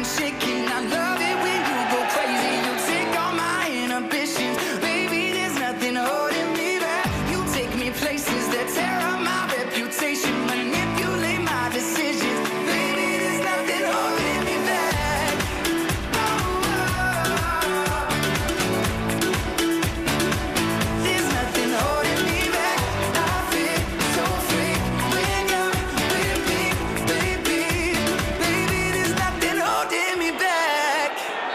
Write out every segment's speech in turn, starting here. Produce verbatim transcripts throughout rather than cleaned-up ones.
shaking. I love it when you go crazy. You take all my inhibitions. Baby, there's nothing holding me back. You take me places that tear up my reputation. Manipulate my decisions. Baby, there's nothing holding me back. Oh, oh. There's nothing holding me back. I feel so free when you're with me, baby. Baby, there's nothing holding me back.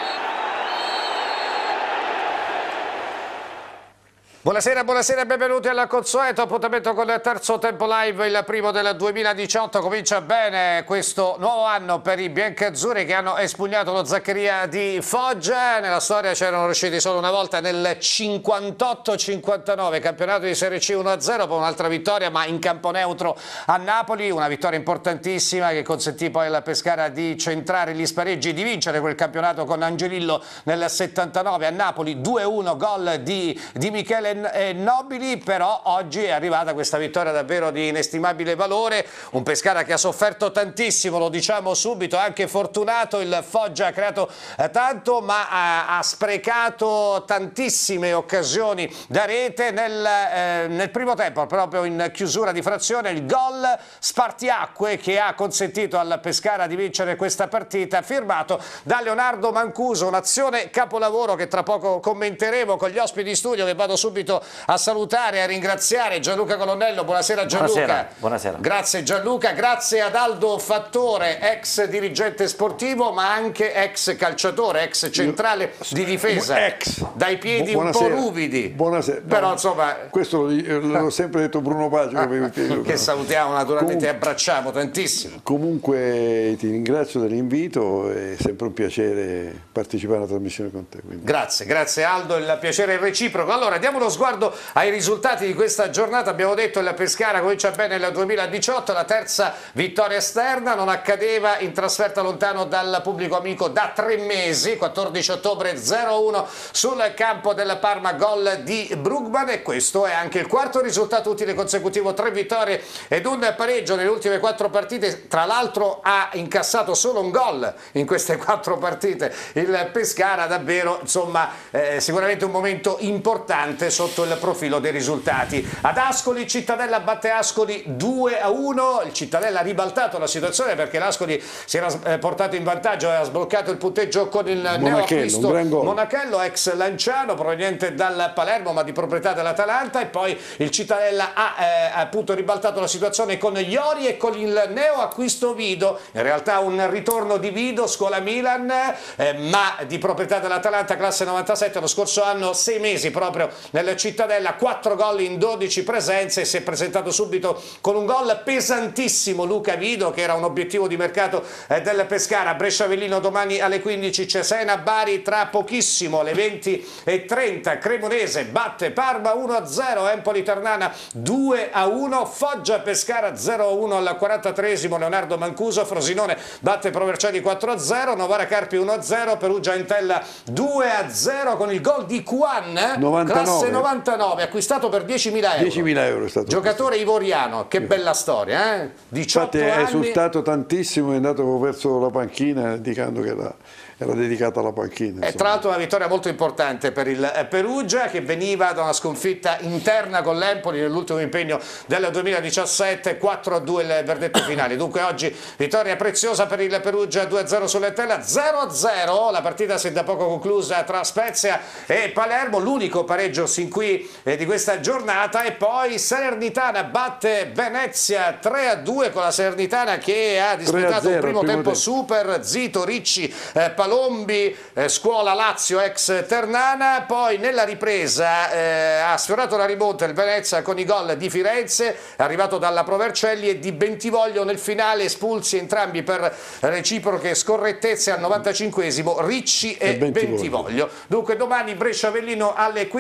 Buonasera, buonasera e benvenuti al consueto appuntamento con il terzo tempo live, il primo del duemiladiciotto. Comincia bene questo nuovo anno per i biancazzurri che hanno espugnato lo Zaccaria di Foggia. Nella storia c'erano riusciti solo una volta nel cinquantotto cinquantanove, campionato di Serie C uno a zero, poi un'altra vittoria ma in campo neutro a Napoli, una vittoria importantissima che consentì poi alla Pescara di centrare gli spareggi e di vincere quel campionato con Angelillo nel settantanove a Napoli, due a uno, gol di, di Michele Nobili. Però oggi è arrivata questa vittoria davvero di inestimabile valore, un Pescara che ha sofferto tantissimo, lo diciamo subito, anche fortunato, il Foggia ha creato eh, tanto ma ha, ha sprecato tantissime occasioni da rete nel, eh, nel primo tempo, proprio in chiusura di frazione, il gol spartiacque che ha consentito al Pescara di vincere questa partita, firmato da Leonardo Mancuso, un'azione capolavoro che tra poco commenteremo con gli ospiti di studio che vado subito a salutare e a ringraziare. Gianluca Colonnello, buonasera Gianluca. Buonasera, buonasera. Grazie Gianluca, grazie ad Aldo Fattore, ex dirigente sportivo ma anche ex calciatore, ex centrale di difesa, ex. dai piedi Buonasera. Un po' ruvidi. Buonasera. Però no, insomma, questo l'ho sempre detto Bruno Baggio, che salutiamo naturalmente e Comun abbracciamo tantissimo. Comunque ti ringrazio dell'invito, è sempre un piacere partecipare alla trasmissione con te. Quindi. Grazie, grazie Aldo, il piacere è reciproco. Allora diamo uno sguardo ai risultati di questa giornata. Abbiamo detto che la Pescara comincia bene nel duemiladiciotto, la terza vittoria esterna, non accadeva in trasferta lontano dal pubblico amico da tre mesi, quattordici ottobre zero a uno sul campo del Parma, gol di Brugman, e questo è anche il quarto risultato utile consecutivo, tre vittorie ed un pareggio nelle ultime quattro partite. Tra l'altro ha incassato solo un gol in queste quattro partite il Pescara, davvero insomma eh, sicuramente un momento importante sotto il profilo dei risultati. Ad Ascoli Cittadella batte Ascoli due a uno, il Cittadella ha ribaltato la situazione perché l'Ascoli si era eh, portato in vantaggio e ha sbloccato il punteggio con il neoacquisto Monachello, ex Lanciano proveniente dal Palermo ma di proprietà dell'Atalanta, e poi il Cittadella ha eh, appunto ribaltato la situazione con Iori e con il neoacquisto Vido, in realtà un ritorno di Vido, scuola Milan, eh, ma di proprietà dell'Atalanta, classe novantasette, lo scorso anno sei mesi proprio nel Cittadella, quattro gol in dodici presenze, e si è presentato subito con un gol pesantissimo Luca Vido, che era un obiettivo di mercato eh, del Pescara. Brescia Avellino domani alle quindici, Cesena Bari tra pochissimo, alle venti e trenta, Cremonese batte Parma uno a zero, Empoli Ternana due a uno, Foggia Pescara zero a uno al quarantatreesimo, Leonardo Mancuso, Frosinone batte Provercelli quattro a zero, Novara Carpi uno a zero, Perugia Entella due a zero con il gol di Juan, novantanove. classe novantanove, acquistato per diecimila euro. diecimila euro è stato Giocatore ivoriano, che bella storia, eh? diciotto Infatti anni. è esultato tantissimo, è andato verso la panchina indicando che era, era dedicata alla panchina. E tra l'altro una vittoria molto importante per il Perugia, che veniva da una sconfitta interna con l'Empoli nell'ultimo impegno del duemiladiciassette, quattro a due il verdetto finale. Dunque oggi vittoria preziosa per il Perugia, due a zero sull'Entella, zero a zero la partita si è da poco conclusa tra Spezia e Palermo, l'unico pareggio sin qui eh, di questa giornata. E poi Salernitana batte Venezia tre a due, con la Salernitana che ha disputato un primo, primo tempo, tempo super, Zito, Ricci, eh, Palombi, eh, scuola Lazio ex Ternana. Poi nella ripresa eh, ha sfiorato la rimonta il Venezia con i gol di Firenze, arrivato dalla Provercelli, e di Bentivoglio nel finale, espulsi entrambi per reciproche scorrettezze al novantacinquesimo, Ricci e, e Bentivoglio. Bentivoglio. Dunque domani Brescia Avellino alle quindici, il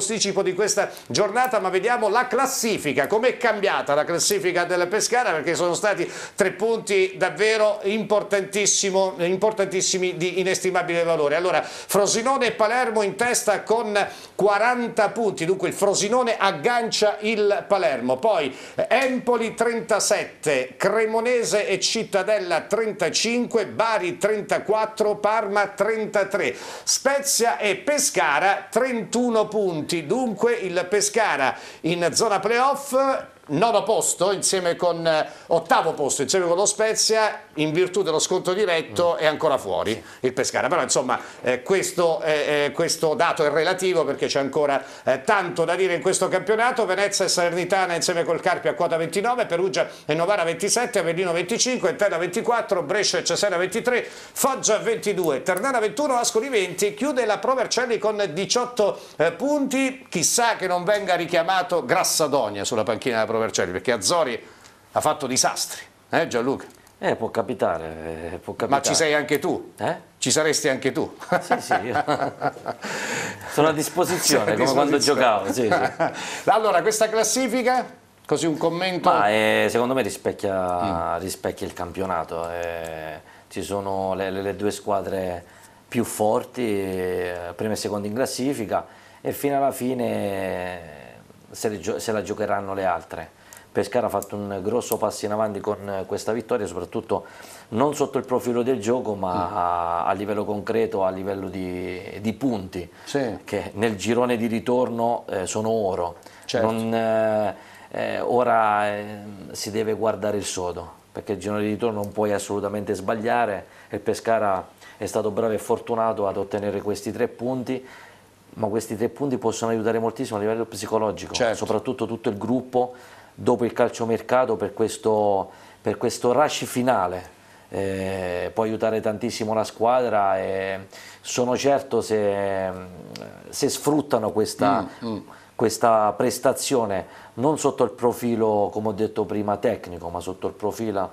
posticipo di questa giornata, ma vediamo la classifica, com'è cambiata la classifica del Pescara, perché sono stati tre punti davvero importantissimo, importantissimi di inestimabile valore. Allora, Frosinone e Palermo in testa con quaranta punti, dunque il Frosinone aggancia il Palermo, poi Empoli trentasette, Cremonese e Cittadella trentacinque, Bari trentaquattro, Parma trentatré, Spezia e Pescara trentuno punti, dunque il Pescara in zona playoff, nono posto insieme con ottavo posto insieme con lo Spezia, in virtù dello sconto diretto è ancora fuori il Pescara, però insomma eh, questo, eh, questo dato è relativo perché c'è ancora eh, tanto da dire in questo campionato. Venezia e Salernitana insieme col Carpi a quota ventinove, Perugia e Novara ventisette, Avellino venticinque, Enterna ventiquattro, Brescia e Cesena ventitré, Foggia ventidue, Ternana ventuno, Ascoli venti, chiude la Pro Vercelli con diciotto eh, punti, chissà che non venga richiamato Grassadonia sulla panchina della Pro Vercelli, perché Azzori ha fatto disastri, eh Gianluca? Eh, può capitare, eh, può capitare. Ma ci sei anche tu? Eh? Ci saresti anche tu? Sì, sì, io sono a disposizione, a come quando giocavo. Sì, sì. Allora, questa classifica, così un commento? Ma eh, secondo me rispecchia, mm. rispecchia il campionato. Eh, ci sono le, le, le due squadre più forti, eh, prima e seconda in classifica, e fino alla fine se, le, se la giocheranno le altre. Pescara ha fatto un grosso passo in avanti con questa vittoria, soprattutto non sotto il profilo del gioco, ma mm. a, a livello concreto, a livello di, di punti, sì. che nel girone di ritorno eh, sono oro. Certo. Non, eh, eh, ora eh, si deve guardare il sodo, perché il girone di ritorno non puoi assolutamente sbagliare, e Pescara è stato bravo e fortunato ad ottenere questi tre punti, ma questi tre punti possono aiutare moltissimo a livello psicologico, certo. soprattutto tutto il gruppo, dopo il calciomercato, per questo, per questo rush finale. Eh, può aiutare tantissimo la squadra, e sono certo se, se sfruttano questa, mm, mm. questa prestazione non sotto il profilo, come ho detto prima, tecnico, ma sotto il profilo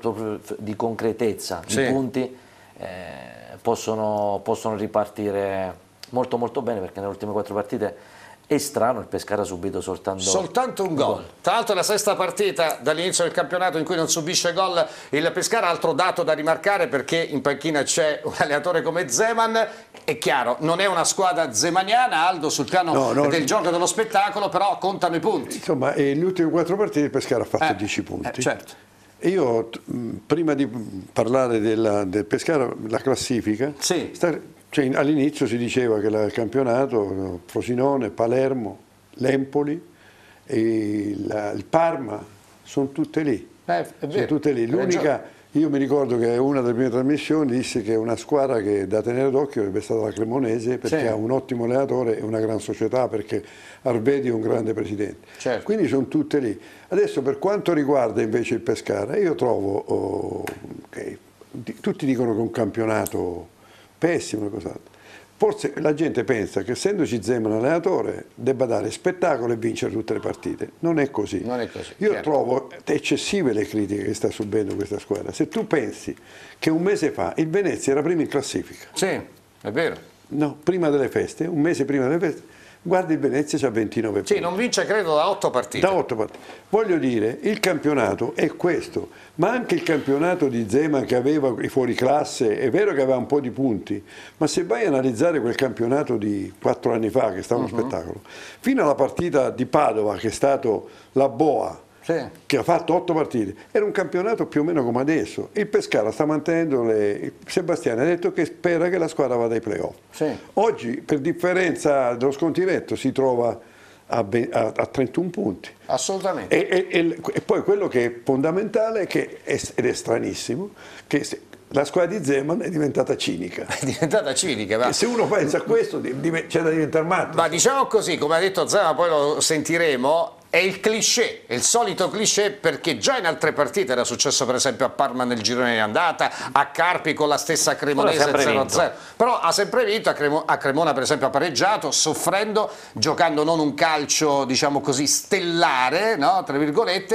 di concretezza, sì. di punti, eh, possono, possono ripartire molto molto bene, perché nelle ultime quattro partite è strano, il Pescara ha subito soltanto, soltanto un gol. Tra l'altro è la sesta partita dall'inizio del campionato in cui non subisce gol il Pescara. Altro dato da rimarcare, perché in panchina c'è un allenatore come Zeman. È chiaro, non è una squadra zemaniana, Aldo, sul piano no, no, del gioco e dello spettacolo, però contano i punti. Insomma, nelle ultime quattro partite il Pescara ha fatto eh, dieci punti. Eh, certo. E io, prima di parlare della, del Pescara, la classifica, sì. sta, cioè, all'inizio si diceva che il campionato, Frosinone, Palermo, l'Empoli e la, il Parma sono tutte lì. Eh, sono tutte lì. L'unica, io mi ricordo che una delle prime trasmissioni disse che una squadra che da tenere d'occhio sarebbe stata la Cremonese, perché sì. ha un ottimo allenatore e una gran società, perché Arvedi è un grande presidente. Certo. Quindi sono tutte lì. Adesso, per quanto riguarda invece il Pescara, io trovo oh, che tutti dicono che è un campionato pessimo, una cosa. Forse la gente pensa che, essendoci Zeman allenatore, debba dare spettacolo e vincere tutte le partite. Non è così. Non è così. Io chiaro. trovo eccessive le critiche che sta subendo questa squadra. Se tu pensi che un mese fa il Venezia era primo in classifica. Sì, è vero. No, prima delle feste, un mese prima delle feste. Guarda, il Venezia c'ha ventinove punti. Sì, non vince credo da otto partite. Da otto partite. Voglio dire, il campionato è questo, ma anche il campionato di Zeman, che aveva i fuoriclasse, è vero che aveva un po' di punti, ma se vai a analizzare quel campionato di quattro anni fa, che è stato uno uh-huh. spettacolo, fino alla partita di Padova, che è stato la Boa, sì. che ha fatto otto partite, era un campionato più o meno come adesso. Il Pescara sta mantenendo le... Sebastiani ha detto che spera che la squadra vada ai playoff. Sì. Oggi, per differenza dello sconto diretto, si trova a, a, a trentuno punti. Assolutamente. E, e, e, e poi quello che è fondamentale, che è, ed è stranissimo, che se, la squadra di Zeman è diventata cinica. È diventata cinica, ma... E se uno pensa a questo c'è da diventare matto. Ma diciamo così, come ha detto Zeman, poi lo sentiremo, è il cliché, è il solito cliché, perché già in altre partite era successo, per esempio a Parma nel girone di andata, a Carpi con la stessa Cremonese zero a zero, però ha sempre vinto, a, Cremo, a Cremona per esempio ha pareggiato, soffrendo, giocando non un calcio diciamo così stellare, no? tra virgolette,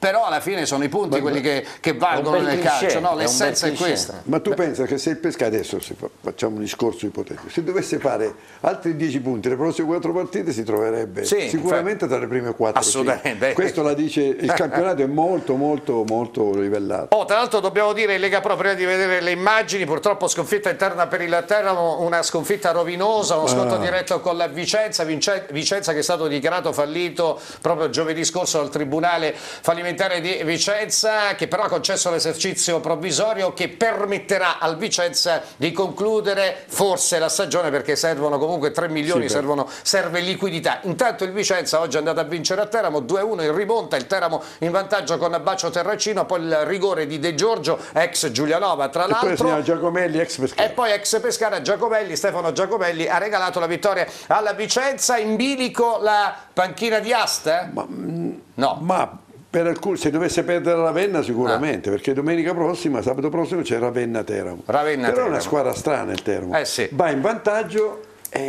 però alla fine sono i punti quelli che, che valgono nel calcio, no? L'essenza è, è questa. Ma tu pensa che se il Pescara, adesso se fa, facciamo un discorso ipotetico, se dovesse fare altri dieci punti le prossime quattro partite si troverebbe sì, sicuramente infatti, tra le prime quattro. Assolutamente. Questo la dice, il campionato è molto molto molto livellato. Oh, tra l'altro dobbiamo dire in Lega Pro, prima di vedere le immagini, purtroppo sconfitta interna per il Teramo, una sconfitta rovinosa, uno scontro ah. diretto con la Vicenza, Vicenza che è stato dichiarato fallito proprio giovedì scorso dal Tribunale fallimentare di Vicenza, che però ha concesso l'esercizio provvisorio che permetterà al Vicenza di concludere forse la stagione, perché servono comunque tre milioni, sì, servono, serve liquidità. Intanto il Vicenza oggi è andato a vincere a Teramo due a uno in rimonta, il Teramo in vantaggio con Bacio Terracino, poi il rigore di De Giorgio, ex Giulianova tra l'altro, Giacomelli, ex Pescara. E poi ex Pescara Giacomelli, Stefano Giacomelli ha regalato la vittoria alla Vicenza. In bilico la panchina di Asta? Ma, no. Ma per alcuni, se dovesse perdere la Ravenna sicuramente, ah. perché domenica prossima, sabato prossimo c'è Ravenna Teramo. Ravenna Però Teramo. È una squadra strana il Teramo. Eh sì. Va in vantaggio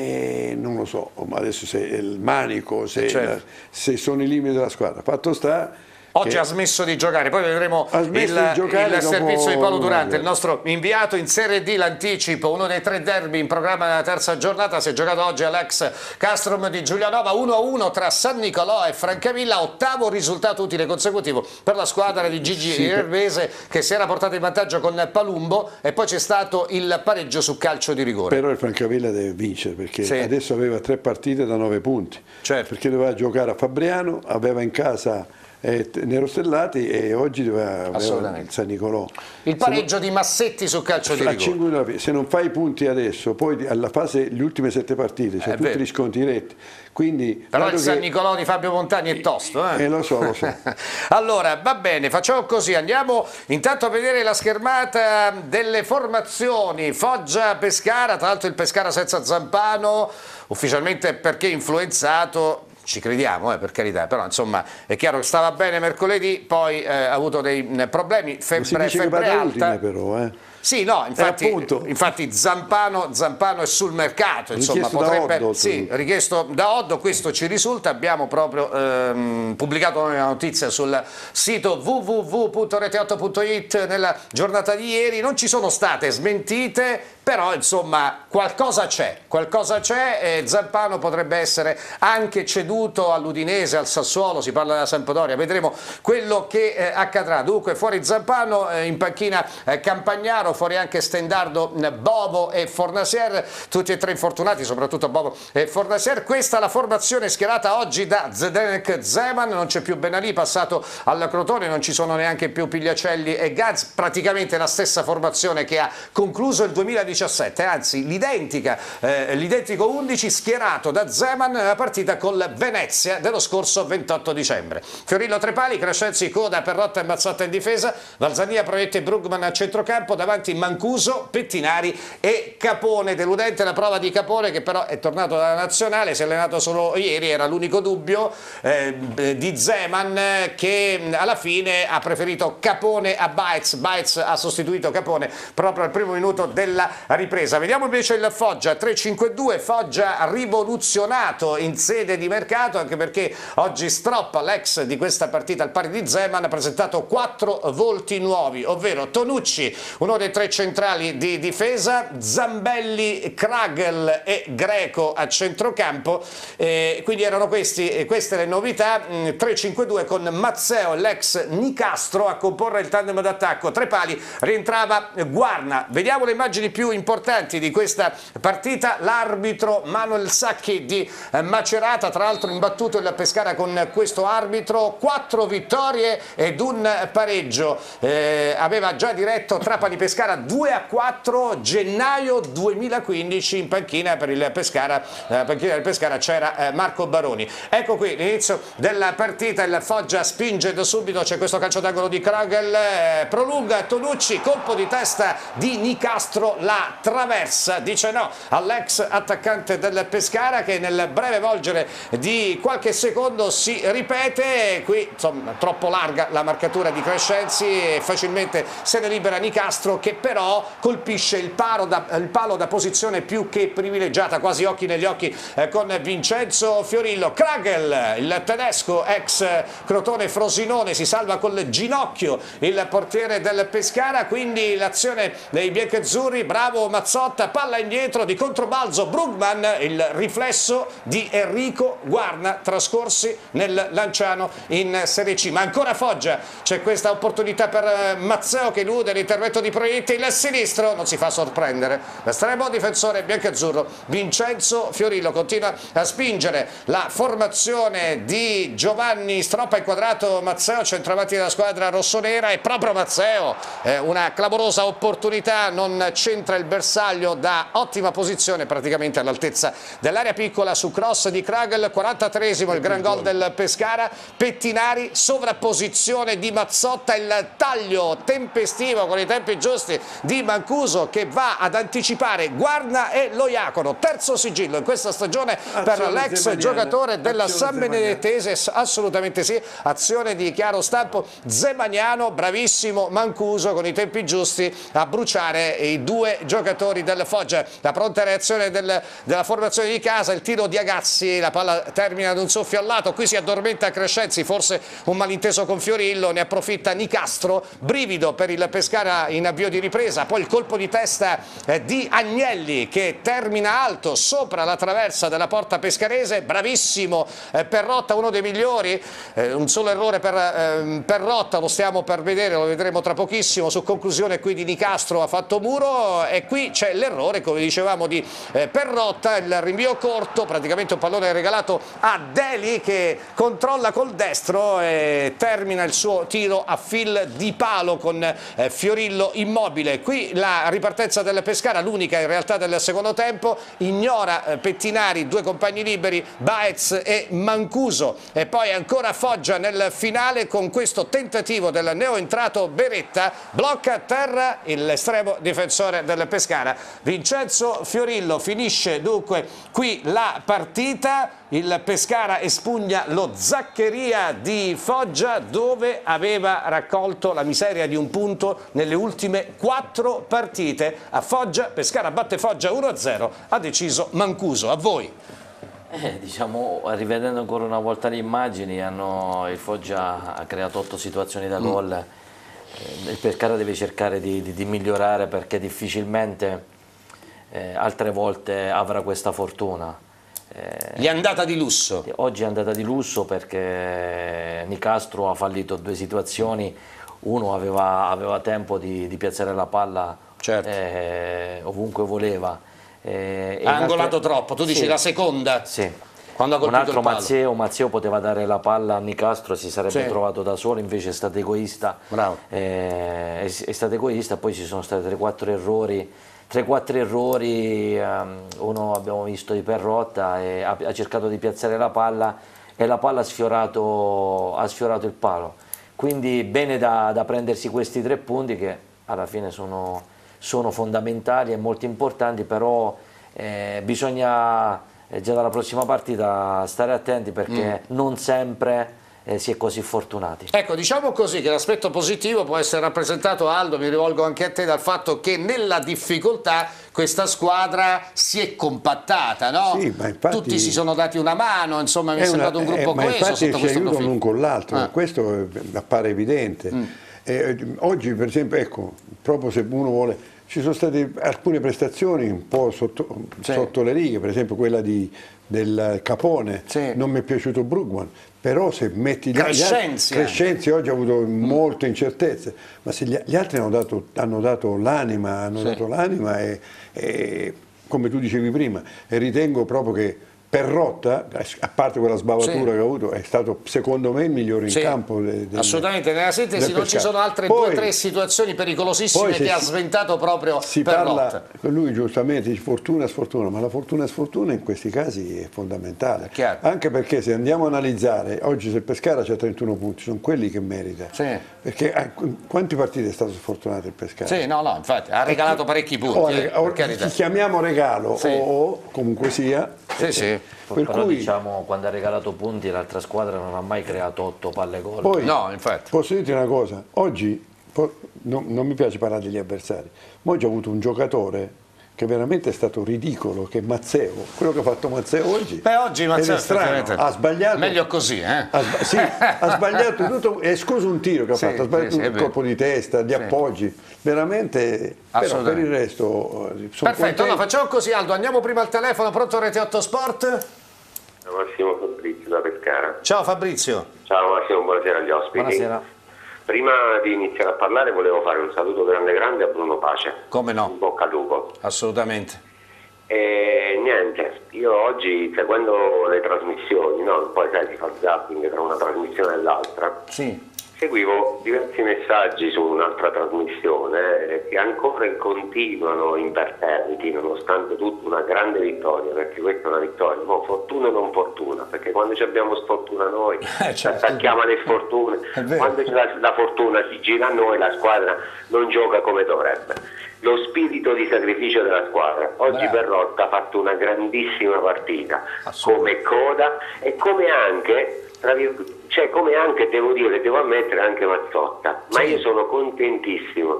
e non lo so, ma adesso se il manico, se, certo. la, se sono i limiti della squadra. Fatto sta oggi ha smesso di giocare, poi vedremo il, di giocare il dopo... servizio di Paolo Durante, il nostro inviato in Serie D, l'anticipo, uno dei tre derby in programma nella terza giornata, si è giocato oggi all'ex Castrum di Giulianova, uno a uno tra San Nicolò e Francavilla, ottavo risultato utile consecutivo per la squadra di Gigi sì, Hervese che si era portata in vantaggio con Palumbo, e poi c'è stato il pareggio su calcio di rigore. Però il Francavilla deve vincere, perché sì. adesso aveva tre partite da nove punti, certo. perché doveva giocare a Fabriano, aveva in casa Eh, Nerostellati e oggi doveva avere il San Nicolò. Il pareggio se, di Massetti su calcio di rigore. Se non fai i punti adesso, poi alla fase, le ultime sette partite, cioè tutti vero. gli sconti diretti. Quindi, però il San che... Nicolò di Fabio Montani è tosto. Eh, eh lo so, lo so. Allora, va bene, facciamo così, andiamo intanto a vedere la schermata delle formazioni. Foggia-Pescara, tra l'altro il Pescara senza Zampano, ufficialmente perché influenzato. Ci crediamo, eh, per carità, però insomma è chiaro che stava bene mercoledì, poi eh, ha avuto dei problemi, febbre, febbre alta. Però, eh. Sì, no, infatti, infatti Zampano, Zampano è sul mercato, insomma, richiesto potrebbe, da Oddo, sì, richiesto da Oddo, questo ci risulta, abbiamo proprio ehm, pubblicato una notizia sul sito w w w punto rete otto punto it nella giornata di ieri, non ci sono state smentite, però insomma qualcosa c'è, qualcosa c'è e Zampano potrebbe essere anche ceduto all'Udinese, al Sassuolo, si parla della Sampdoria, vedremo quello che eh, accadrà. Dunque fuori Zampano, eh, in panchina eh, Campagnaro, fuori anche Stendardo, Bovo e Fornasier, tutti e tre infortunati, soprattutto Bovo e Fornasier. Questa è la formazione schierata oggi da Zdenek Zeman, non c'è più Benalì, passato al Crotone, non ci sono neanche più Pigliacelli e Gaz, praticamente la stessa formazione che ha concluso il duemiladiciassette, anzi l'identica, eh, l'identico undici schierato da Zeman nella partita col Venezia dello scorso ventotto dicembre. Fiorillo Trepali, Crescenzi, Coda, Perrotta e Mazzotta in difesa, Valzania, Proietti e Brugman a centrocampo, davanti Mancuso, Pettinari e Capone. Deludente la prova di Capone, che però è tornato dalla nazionale, si è allenato solo ieri, era l'unico dubbio eh, di Zeman, che alla fine ha preferito Capone a Baez. Baez ha sostituito Capone proprio al primo minuto della ripresa. Vediamo invece il Foggia tre cinque due, Foggia rivoluzionato in sede di mercato, anche perché oggi Stroppa, l'ex di questa partita al pari di Zeman, ha presentato quattro volti nuovi, ovvero Tonucci, uno dei tre centrali di difesa, Zambelli, Kragel e Greco a centrocampo, eh, quindi erano questi, queste le novità. Tre cinque due con Mazzeo, l'ex Nicastro a comporre il tandem d'attacco, Trepali, rientrava Guarna. Vediamo le immagini più importanti di questa partita. L'arbitro Manuel Sacchi di Macerata, tra l'altro imbattuto il Pescara con questo arbitro, quattro vittorie ed un pareggio, eh, aveva già diretto Trapani Pescara due a quattro, gennaio duemilaquindici. In panchina per il Pescara, nella panchina del Pescara c'era eh, Marco Baroni. Ecco qui l'inizio della partita, il Foggia spinge da subito, c'è questo calcio d'angolo di Kragel, eh, prolunga Tonucci, colpo di testa di Nicastro, la traversa, dice no all'ex attaccante del Pescara, che nel breve volgere di qualche secondo si ripete. Qui insomma troppo larga la marcatura di Crescenzi e facilmente se ne libera Nicastro, che che però colpisce il palo da, il palo da posizione più che privilegiata, quasi occhi negli occhi eh, con Vincenzo Fiorillo. Kragel, il tedesco ex Crotone Frosinone, si salva col ginocchio il portiere del Pescara, quindi l'azione dei biancazzurri, bravo Mazzotta, palla indietro di controbalzo Brugman, il riflesso di Enrico Guarna, trascorsi nel Lanciano in Serie C. Ma ancora Foggia, c'è questa opportunità per Mazzeo che elude l'intervento di Proietti, il sinistro, non si fa sorprendere l'estremo difensore biancazzurro Vincenzo Fiorillo, continua a spingere la formazione di Giovanni Stroppa, inquadrato Mazzeo, centravanti della squadra rossonera, e proprio Mazzeo, eh, una clamorosa opportunità, non centra il bersaglio da ottima posizione, praticamente all'altezza dell'area piccola, su cross di Kragel. quarantatreesimo il gran gol del Pescara, Pettinari, sovrapposizione di Mazzotta, il taglio tempestivo con i tempi giusti di Mancuso che va ad anticipare Guarna e Loiacono, terzo sigillo in questa stagione per l'ex giocatore della San Benedettese, assolutamente sì, azione di chiaro stampo zemaniano, bravissimo Mancuso con i tempi giusti a bruciare i due giocatori del Foggia. La pronta reazione del, della formazione di casa, il tiro di Agazzi, la palla termina ad un soffio al lato, qui si addormenta Crescenzi, forse un malinteso con Fiorillo, ne approfitta Nicastro, brivido per il Pescara in avvio di ripresa, poi il colpo di testa eh, di Agnelli che termina alto sopra la traversa della porta pescarese, bravissimo eh, Perrotta, uno dei migliori, eh, un solo errore per eh, Perrotta, lo stiamo per vedere, lo vedremo tra pochissimo, su conclusione qui di Nicastro ha fatto muro, e qui c'è l'errore, come dicevamo, di eh, Perrotta, il rinvio corto, praticamente un pallone regalato a Deli che controlla col destro e termina il suo tiro a fil di palo con eh, Fiorillo immobile. Qui la ripartenza del Pescara, l'unica in realtà del secondo tempo, ignora eh, Pettinari, due compagni liberi, Baez e Mancuso, e poi ancora Foggia nel finale con questo tentativo del neoentrato Beretta, blocca a terra l'estremo difensore del Pescara. Vincenzo Fiorillo finisce dunque qui la partita, il Pescara espugna lo Zaccheria di Foggia dove aveva raccolto la miseria di un punto nelle ultime quattro partite. A Foggia, Pescara batte Foggia uno a zero, ha deciso Mancuso. A voi. Eh, diciamo, rivedendo ancora una volta le immagini, hanno, il Foggia ha creato otto situazioni da gol, eh, il Pescara deve cercare di, di, di migliorare perché difficilmente eh, altre volte avrà questa fortuna. Eh, Gli è andata di lusso. Oggi è andata di lusso perché Nicastro ha fallito due situazioni, uno aveva, aveva tempo di, di piazzare la palla, certo, eh, ovunque voleva. Eh, ha angolato altre... troppo, tu dici, sì, la seconda? Sì. Quando ha colpito un altro il palo. Mazzeo, Mazzeo poteva dare la palla a Nicastro, si sarebbe, sì, trovato da solo, invece è stato egoista. Bravo. Eh, è, è stato egoista, poi ci sono stati tre quattro errori. tre quattro errori, um, uno abbiamo visto di Perrotta, e ha, ha cercato di piazzare la palla e la palla ha sfiorato, ha sfiorato il palo. Quindi bene da, da prendersi questi tre punti che alla fine sono, sono fondamentali e molto importanti, però eh, bisogna eh, già dalla prossima partita stare attenti perché mm. non sempre Eh, si è così fortunati. Ecco, diciamo così che l'aspetto positivo può essere rappresentato, Aldo, mi rivolgo anche a te, dal fatto che nella difficoltà questa squadra si è compattata, no? Sì, ma infatti, tutti si sono dati una mano, insomma mi è, è sembrato una, un gruppo eh, coeso ma sotto si questo aiutano profilo. l'un con l'altro, ah. questo appare evidente. Mm. Eh, oggi per esempio, ecco, proprio se uno vuole, ci sono state alcune prestazioni un po' sotto, sì, sotto le righe, per esempio quella di, del Capone, sì, non mi è piaciuto Brugman, però se metti gli Crescenzi, altri, Crescenzi oggi ha avuto molte incertezze, ma se gli, gli altri hanno dato, hanno dato l'anima, hanno sì. dato l'anima e, e come tu dicevi prima, e ritengo proprio che Perrotta, a parte quella sbavatura, sì, che ha avuto, è stato secondo me il migliore in sì, campo. De, de, assolutamente, nella sintesi non ci sono altre poi, due o tre situazioni pericolosissime che ha sventato proprio si Perrotta. Parla, lui giustamente dice fortuna e sfortuna, ma la fortuna e sfortuna in questi casi è fondamentale. È anche perché se andiamo a analizzare, oggi se il Pescara c'ha trentuno punti, sono quelli che merita. Sì. Perché eh, quanti partite è stato sfortunato il Pescara? Sì, no, no, infatti, ha regalato parecchi punti. O, eh, o, ci chiamiamo regalo, sì, o comunque sia. Sì, sì. Per però cui, diciamo, quando ha regalato punti l'altra squadra non ha mai creato otto palle gol. Poi, no, infatti. Posso dirti una cosa, oggi poi, non, non mi piace parlare degli avversari, ma oggi ho avuto un giocatore che veramente è stato ridicolo, che è Mazzeo, quello che ha fatto Mazzeo oggi. Beh, oggi Mazzeo è strano, ha sbagliato. Meglio così, eh? Ha, sba sì, ha sbagliato tutto, è escluso un tiro che sì, ha fatto, ha sbagliato sì, sì, un colpo di testa, di sì. appoggi, veramente, però per il resto sono perfetto, allora facciamo così Aldo, andiamo prima al telefono, pronto Rete otto Sport? Ciao Massimo, Fabrizio da Pescara. Ciao Fabrizio. Ciao Massimo, buonasera agli ospiti. Buonasera. Prima di iniziare a parlare volevo fare un saluto grande grande a Bruno Pace. Come no? In bocca al lupo. Assolutamente. E niente, io oggi seguendo le trasmissioni, no? Poi sai, si fa zapping tra una trasmissione e l'altra. Sì. Seguivo diversi messaggi su un'altra trasmissione eh, che ancora continuano imperterriti, nonostante tutto una grande vittoria, perché questa è una vittoria, no, fortuna o non fortuna, perché quando ci abbiamo sfortuna noi eh, certo. attacchiamo alle sfortune, quando c'è la, la fortuna si gira a noi, la squadra non gioca come dovrebbe. Lo spirito di sacrificio della squadra. Oggi Bravo. Perrotta ha fatto una grandissima partita come coda e come anche cioè come anche devo dire, devo ammettere anche Mazzotta, ma sì. Io sono contentissimo.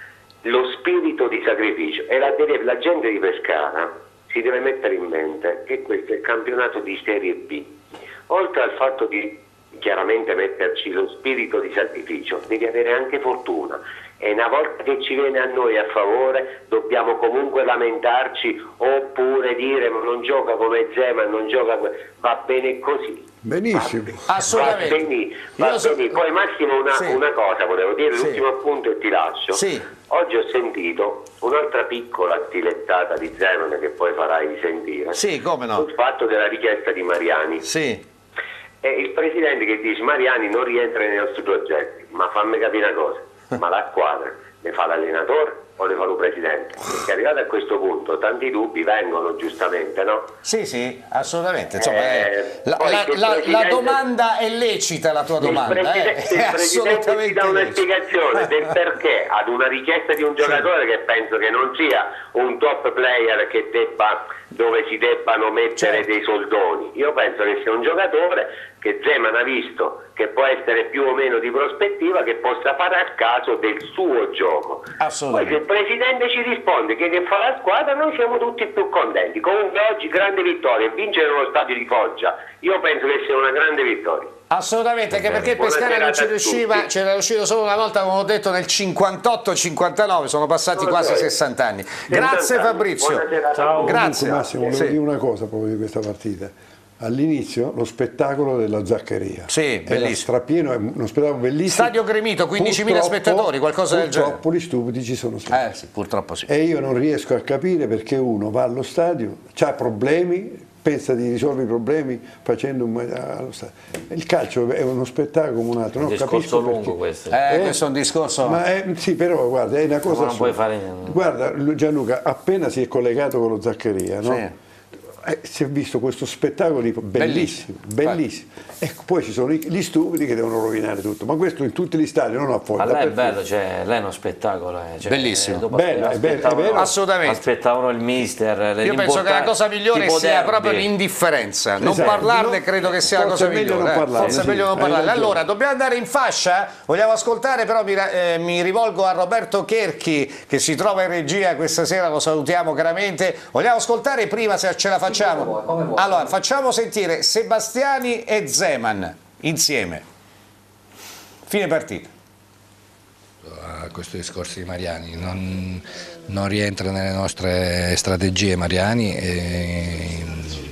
Lo spirito di sacrificio e la, la gente di Pescara si deve mettere in mente che questo è il campionato di Serie B. Oltre al fatto di chiaramente metterci lo spirito di sacrificio, devi avere anche fortuna. E una volta che ci viene a noi a favore dobbiamo comunque lamentarci oppure dire ma non gioca come Zeman, non gioca come... va bene così. Benissimo. Va, assolutamente. Va bene, va so... bene. Poi Massimo una, sì. una cosa volevo dire, sì. l'ultimo appunto e ti lascio. Sì. Oggi ho sentito un'altra piccola stilettata di Zeman che poi farai sentire. Sì, come no. Sul fatto della richiesta di Mariani. Sì. E il presidente che dice Mariani non rientra nei nostri progetti, ma fammi capire una cosa. Ma la squadra le fa l'allenatore o le fa il presidente? Perché arrivato a questo punto tanti dubbi vengono giustamente, no? Sì, sì, assolutamente. Insomma, eh, la, la, la, la domanda è lecita, la tua domanda. Il presidente, eh? il presidente ti dà una spiegazione del perché ad una richiesta di un giocatore sì. Che penso che non sia un top player che debba, dove si debbano mettere certo. Dei soldoni. Io penso che sia un giocatore che Zeman ha visto che può essere più o meno di prospettiva, che possa fare a caso del suo gioco. Poi se il presidente ci risponde che, che fa la squadra, noi siamo tutti più contenti. Comunque oggi grande vittoria, vincere lo stadio di Foggia, io penso che sia una grande vittoria. Assolutamente, anche perché il Pescara non ci riusciva, c'era riuscito solo una volta, come ho detto, nel cinquantotto cinquantanove, sono passati quasi sessanta anni. Grazie Fabrizio. Ciao. Grazie. Comunque, Massimo, volevo sì. dire una cosa proprio di questa partita. All'inizio lo spettacolo della Zaccaria sì, bellissimo. Strapieno, è uno spettacolo bellissimo. Stadio gremito, quindicimila spettatori, qualcosa del genere. Purtroppo gli stupidi ci sono stati. Eh, sì, purtroppo sì. E io non riesco a capire perché uno va allo stadio, ha problemi, pensa di risolvere i problemi facendo un allo stadio. Il calcio è uno spettacolo come un altro. Un non discorso capisco lungo perché. questo. Eh, eh, questo è un discorso. Ma è, sì, però guarda, è una cosa. Non puoi fare... Guarda, Gianluca, appena si è collegato con lo Zaccaria, no? Sì. Eh, si è visto questo spettacolo bellissimo, bellissimo. E poi ci sono gli stupidi che devono rovinare tutto, ma questo in tutti gli stadi, non a Foggia. Ma lei è bello, cioè, lei è uno spettacolo. Eh. Cioè, bellissimo, bello, è bello, è vero. Assolutamente. Aspettavano il mister. Io penso che la cosa migliore sia proprio l'indifferenza, non esatto. parlarne no, credo che sia la cosa migliore. Eh. Forse è meglio non parlarne. Allora, dobbiamo andare in fascia, vogliamo ascoltare, però mi, eh, mi rivolgo a Roberto Cherchi che si trova in regia questa sera, lo salutiamo caramente. Vogliamo ascoltare prima se ce la facciamo. Allora, facciamo sentire Sebastiani e Zeman insieme. Fine partita. A questo discorso di Mariani non, non rientra nelle nostre strategie Mariani eh,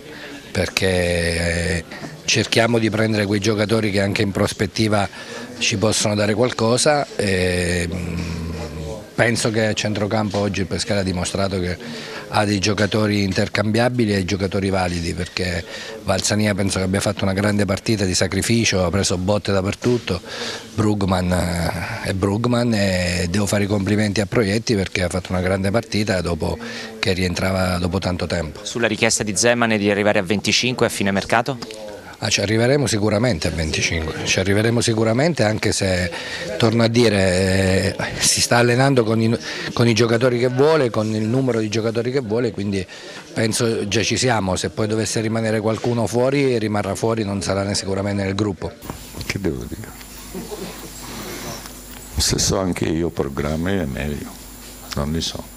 perché cerchiamo di prendere quei giocatori che anche in prospettiva ci possono dare qualcosa e, penso che a centrocampo oggi il Pescara ha dimostrato che ha dei giocatori intercambiabili e giocatori validi, perché Valsania penso che abbia fatto una grande partita di sacrificio, ha preso botte dappertutto, Brugman è Brugman e devo fare i complimenti a Proietti perché ha fatto una grande partita dopo che rientrava dopo tanto tempo. Sulla richiesta di Zeman di arrivare a venticinque a fine mercato? Ah, ci arriveremo sicuramente a venticinque, ci arriveremo sicuramente, anche se, torno a dire, eh, si sta allenando con i, con i giocatori che vuole, con il numero di giocatori che vuole, quindi penso già ci siamo. Se poi dovesse rimanere qualcuno fuori, rimarrà fuori, non sarà sicuramente nel gruppo. Che devo dire? Se so anche io programmi è meglio, non li so.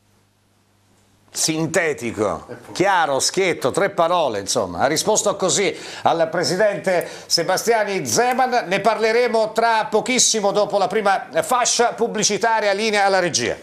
Sintetico, chiaro, schietto, tre parole, insomma. Ha risposto così al presidente Sebastiani Zeman. Ne parleremo tra pochissimo dopo la prima fascia pubblicitaria. Linea alla regia.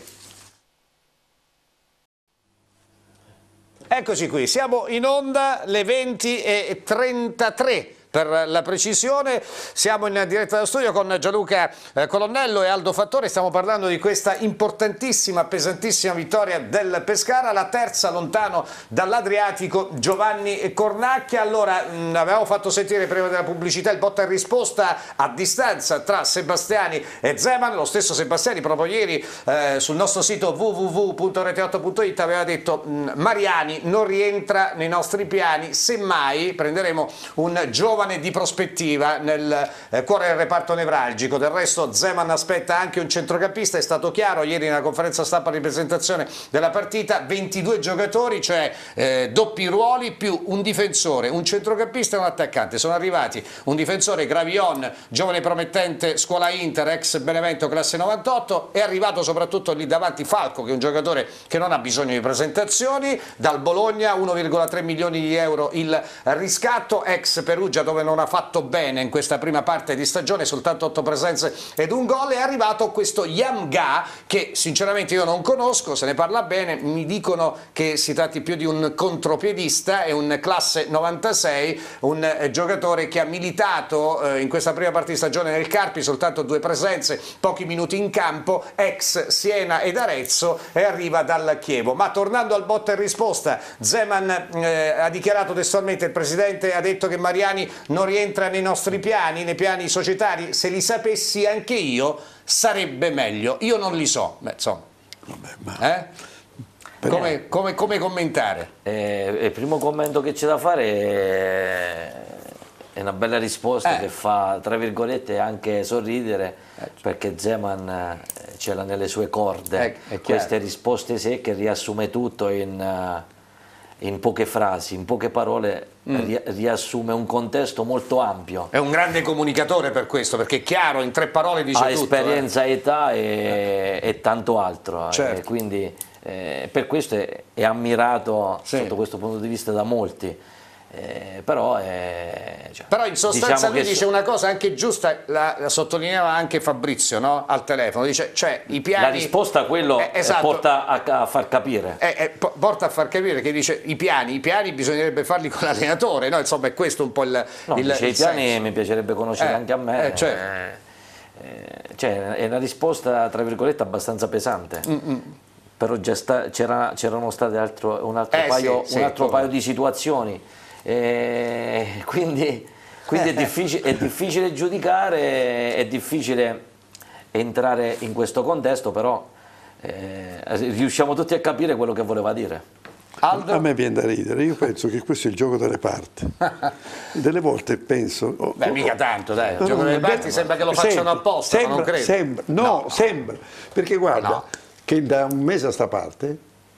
Eccoci qui, siamo in onda, le venti e trentatré. Per la precisione, siamo in diretta dallo studio con Gianluca eh, Colonnello e Aldo Fattore. Stiamo parlando di questa importantissima, pesantissima vittoria del Pescara, la terza lontano dall'Adriatico. Giovanni Cornacchia. Allora, mh, avevamo fatto sentire prima della pubblicità il botta e risposta a distanza tra Sebastiani e Zeman. Lo stesso Sebastiani proprio ieri eh, sul nostro sito w w w punto rete otto punto it aveva detto mh, Mariani non rientra nei nostri piani, semmai prenderemo un giovane di prospettiva nel eh, cuore del reparto nevralgico. Del resto Zeman aspetta anche un centrocampista, è stato chiaro ieri nella conferenza stampa di presentazione della partita, ventidue giocatori, cioè eh, doppi ruoli più un difensore, un centrocampista e un attaccante. Sono arrivati un difensore, Gravion, giovane promettente, scuola Inter, ex Benevento classe novantotto, è arrivato soprattutto lì davanti Falco, che è un giocatore che non ha bisogno di presentazioni, dal Bologna uno virgola tre milioni di euro il riscatto, ex Perugia dove non ha fatto bene in questa prima parte di stagione, soltanto otto presenze ed un gol. È arrivato questo Yamga che sinceramente io non conosco, se ne parla bene, mi dicono che si tratti più di un contropiedista, è un classe novantasei, un eh, giocatore che ha militato eh, in questa prima parte di stagione nel Carpi, soltanto due presenze, pochi minuti in campo, ex Siena ed Arezzo, e arriva dal Chievo. Ma tornando al botta e risposta, Zeman eh, ha dichiarato testualmente, il presidente ha detto che Mariani non rientra nei nostri piani, nei piani societari. Se li sapessi anche io sarebbe meglio, io non li so. Beh, insomma, Vabbè, ma... eh? come, come, come commentare? Eh, il primo commento che c'è da fare è, è una bella risposta eh. che fa tra virgolette anche sorridere, eh. perché Zeman ce l'ha nelle sue corde, eh, queste risposte secche, riassume tutto in... in poche frasi, in poche parole, mm. riassume un contesto molto ampio. È un grande comunicatore per questo, perché è chiaro, in tre parole dice ha tutto. Ha esperienza, eh. età e, e tanto altro. Certo. E quindi eh, per questo è, è ammirato sì. sotto questo punto di vista da molti. Eh, però, è, cioè, però in sostanza diciamo lui che dice una cosa anche giusta, la, la sottolineava anche Fabrizio, no? Al telefono, dice cioè i piani, la risposta a quello eh, esatto, porta a, a far capire eh, eh, porta a far capire che dice i piani i piani bisognerebbe farli con l'allenatore, no? Insomma è questo un po' il, no, il, dice, il i piani senso. Mi piacerebbe conoscere eh, anche a me eh, cioè. Eh, cioè, è una risposta tra virgolette abbastanza pesante. Mm-mm. Però già c'erano state altro, un altro, eh, paio, sì, un sì, altro paio di situazioni. E quindi quindi è, difficile, è difficile giudicare, è difficile entrare in questo contesto, però eh, riusciamo tutti a capire quello che voleva dire. Aldo? A me viene da ridere, io penso che questo è il gioco delle parti. Delle volte penso... Oh, Beh, oh, mica tanto, dai, il no, gioco no, delle parti beh, sembra che lo senti, facciano apposta, sembra, ma non credo. Sembra, no, no, sembra, perché guarda no. che da un mese a sta parte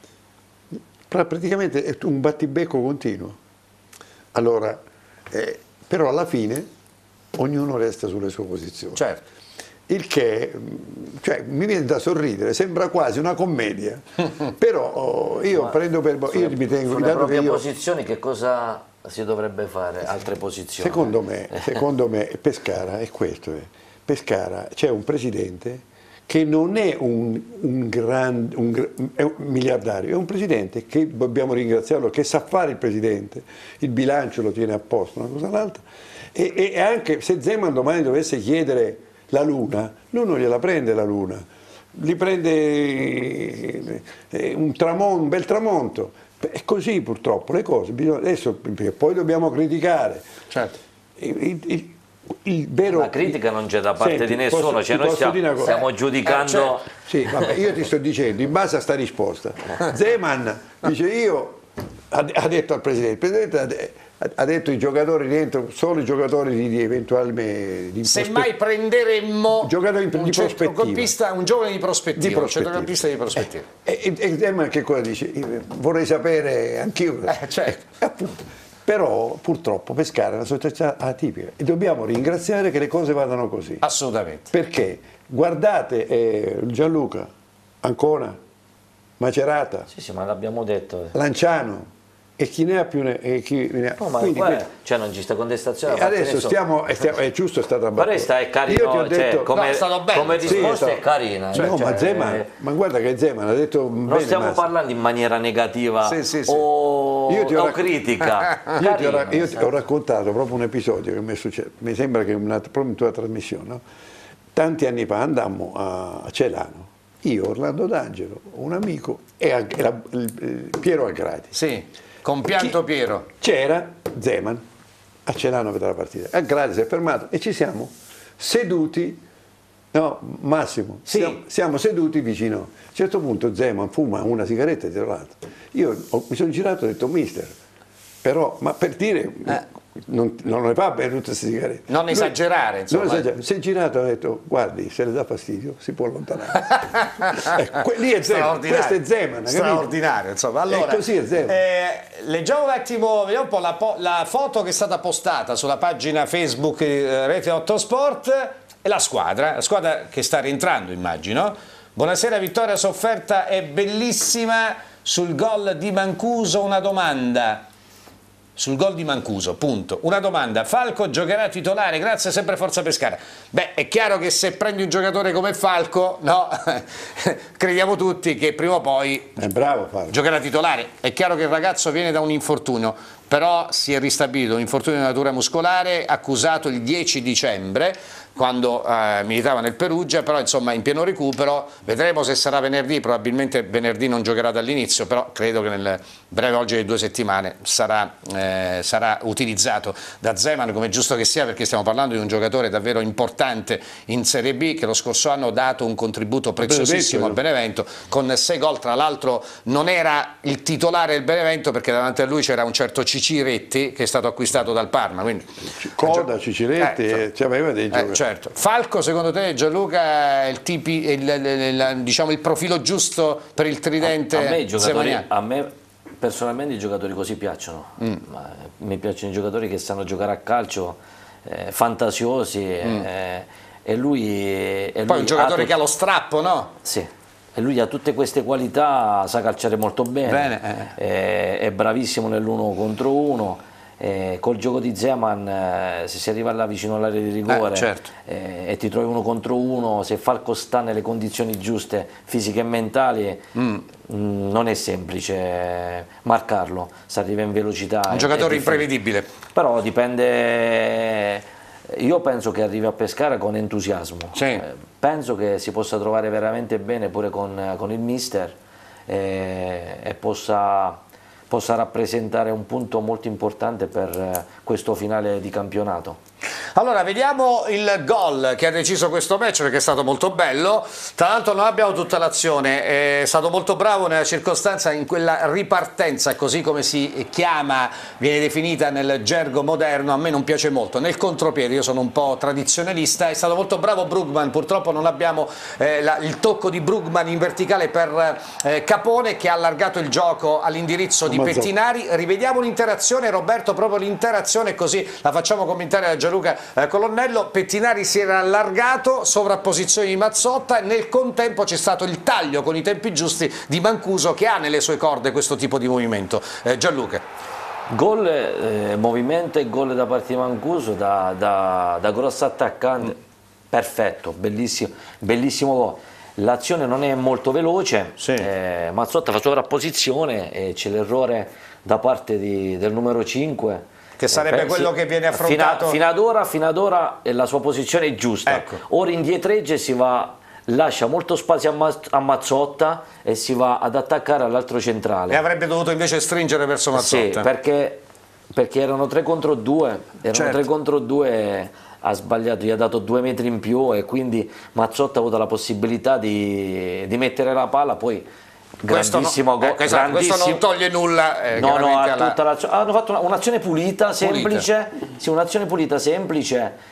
praticamente è un battibecco continuo. Allora, eh, però alla fine ognuno resta sulle sue posizioni. Certo. Il che, cioè, mi viene da sorridere, sembra quasi una commedia, però oh, io Ma prendo per... Sulle, io mi tengo, sulle proprie che io, posizioni che cosa si dovrebbe fare? Altre posizioni? Secondo me, secondo me Pescara è questo. Eh. Pescara c'è un presidente che non è un, un, gran, un, è un miliardario, è un presidente che dobbiamo ringraziarlo, che sa fare il presidente, il bilancio lo tiene a posto, una cosa all'altra, e, e anche se Zeman domani dovesse chiedere la luna, lui non gliela prende la luna, gli prende un, tramonto, un bel tramonto, è così purtroppo le cose, bisogna, adesso poi dobbiamo criticare. Certo. Il, il, il, Il vero... La critica non c'è da parte Senti, di nessuno, posso, cioè noi stiamo, stiamo giudicando... Eh, cioè, sì, vabbè, io ti sto dicendo, in base a sta risposta, Zeman dice io, ha, ha detto al Presidente, il Presidente ha, ha detto i giocatori rientrano, solo i giocatori di, di eventuali... Di Semmai prenderemmo giocatori di, un di centrocampista, un giovane di prospettiva, di prospettiva. un centrocampista di prospettiva. E, e, e Zeman che cosa dice? Vorrei sapere anch'io, eh, certo. eh, appunto. Però purtroppo Pescara è una società atipica e dobbiamo ringraziare che le cose vadano così. Assolutamente. Perché guardate eh, Gianluca, Ancona, Macerata, Sì, sì, ma l'abbiamo detto. Lanciano e chi ne ha più ne, e chi ne ha. No, ma Quindi, guarda, questo- cioè non ci sta contestazione. e da parte adesso nessuno. stiamo, e stiamo- è giusto, è stata Ma battuta. resta è carino, Io ti ho cioè, detto, come, No, è stato bello. come Sì, risposta è stato- è carina. no, cioè, ma Zeman, ma guarda che Zeman ha detto non bene, stiamo Massimo. parlando in maniera negativa Sì, sì, sì. o, Io ti ho o rac- critica. Io ti, ho, ra- Carino, io ti ho raccontato proprio un episodio che mi è successo, mi sembra che una, proprio in tua trasmissione, no? Tanti anni fa andammo a Celano, io, Orlando D'Angelo, un amico e, a- e la- il- il Piero Agrati. Sì, compianto Piero. C'era Zeman a Celano a vedere la partita, Agrati si è fermato e ci siamo seduti, no Massimo, Sì. siamo, siamo seduti vicino, a un certo punto Zeman fuma una sigaretta dietro l'altra, io ho- mi sono girato e ho detto mister, però, ma per dire, non, non ne fa bene tutte queste sigarette. Non Lui- esagerare, insomma. Non esagerare. Si è girato e ha detto, guardi, se le dà fastidio si può allontanare. Ecco, que- lì è Zeman, questo è Zeman, capito? straordinario, insomma. Allora, E così è Zeman. eh, leggiamo un attimo, vediamo un po' la, po- la foto che è stata postata sulla pagina Facebook eh, Rete otto Sport e la squadra, la squadra che sta rientrando, immagino. Buonasera, vittoria sofferta è bellissima. Sul gol di Mancuso una domanda. Sul gol di Mancuso, punto. Una domanda, Falco giocherà titolare? Grazie, sempre Forza Pescara. Beh, è chiaro che se prendi un giocatore come Falco, no, crediamo tutti che prima o poi È bravo Falco. giocherà titolare. È chiaro che il ragazzo viene da un infortunio, però si è ristabilito, un infortunio di natura muscolare, accusato il dieci dicembre, quando eh, militava nel Perugia, però insomma in pieno recupero, vedremo se sarà venerdì, probabilmente venerdì non giocherà dall'inizio, però credo che nel breve oggi di due settimane sarà, eh, sarà utilizzato da Zeman, come è giusto che sia, perché stiamo parlando di un giocatore davvero importante in Serie B, che lo scorso anno ha dato un contributo preziosissimo al Benevento, con sei gol, tra l'altro non era il titolare del Benevento perché davanti a lui c'era un certo Ciciretti che è stato acquistato dal Parma, quindi Coda, Ciciretti, Eh, eh, cioè, aveva dei eh, giocatori. certo. Falco, secondo te, Gianluca, è il, tipi, il, il, il- diciamo, il profilo giusto per il tridente a me, i giocatori, zemaniano? a me personalmente i giocatori così piacciono. Mm. Ma, eh, mi piacciono i giocatori che sanno giocare a calcio, eh, fantasiosi, eh, e lui, e Poi lui un giocatore ha che ha lo strappo, no? Sì, e lui ha tutte queste qualità, sa calciare molto bene, Bene, è, è bravissimo nell'uno contro uno. Eh, col gioco di Zeman, eh, se si arriva là vicino all'area di rigore Eh, certo. eh, e ti trovi uno contro uno, se Falco sta nelle condizioni giuste fisiche e mentali, Mm. mh, non è semplice marcarlo, si arriva in velocità. Un è- giocatore è difficile. imprevedibile. Però dipende, io penso che arrivi a Pescara con entusiasmo. Sì. Eh, penso che si possa trovare veramente bene pure con, con il mister eh, e possa, possa rappresentare un punto molto importante per eh, questo finale di campionato. Allora, vediamo il gol che ha deciso questo match, perché è stato molto bello. Tra l'altro non abbiamo tutta l'azione, è stato molto bravo nella circostanza, in quella ripartenza, così come si chiama, viene definita nel gergo moderno, a me non piace molto, nel contropiede, io sono un po' tradizionalista, è stato molto bravo Brugman, purtroppo non abbiamo eh, la, il tocco di Brugman in verticale per eh, Capone, che ha allargato il gioco all'indirizzo di Mazzotta. Pettinari. Rivediamo l'interazione, Roberto, proprio l'interazione, così la facciamo commentare da Gianluca Eh, Colonnello. Pettinari si era allargato, sovrapposizione di Mazzotta, e nel contempo c'è stato il taglio con i tempi giusti di Mancuso, che ha nelle sue corde questo tipo di movimento. eh, Gianluca. Gol, eh, movimento e gol da parte di Mancuso, da, da, da grosso attaccante, perfetto, bellissimo, bellissimo gol. L'azione non è molto veloce, Sì. eh, Mazzotta fa sovrapposizione e c'è l'errore da parte di, del numero cinque. Che sarebbe Eh, quello sì. che viene affrontato. Fino, ad ora, fino ad ora è la sua posizione è giusta. Ecco. Ora indietreggia e si va, lascia molto spazio a, Ma- a Mazzotta e si va ad attaccare all'altro centrale. E avrebbe dovuto invece stringere verso Sì, Mazzotta. perché, perché erano tre contro due, erano Certo. tre contro due, ha sbagliato, gli ha dato due metri in più e quindi Mazzotta ha avuto la possibilità di, di mettere la palla, poi Questo, grandissimo no, gol, ecco, esatto, questo non grandissimo- toglie nulla. eh, No, no, chiaramente ha alla- tutta l'azione- hanno fatto una- un'azione pulita, semplice, sì, un'azione pulita, semplice,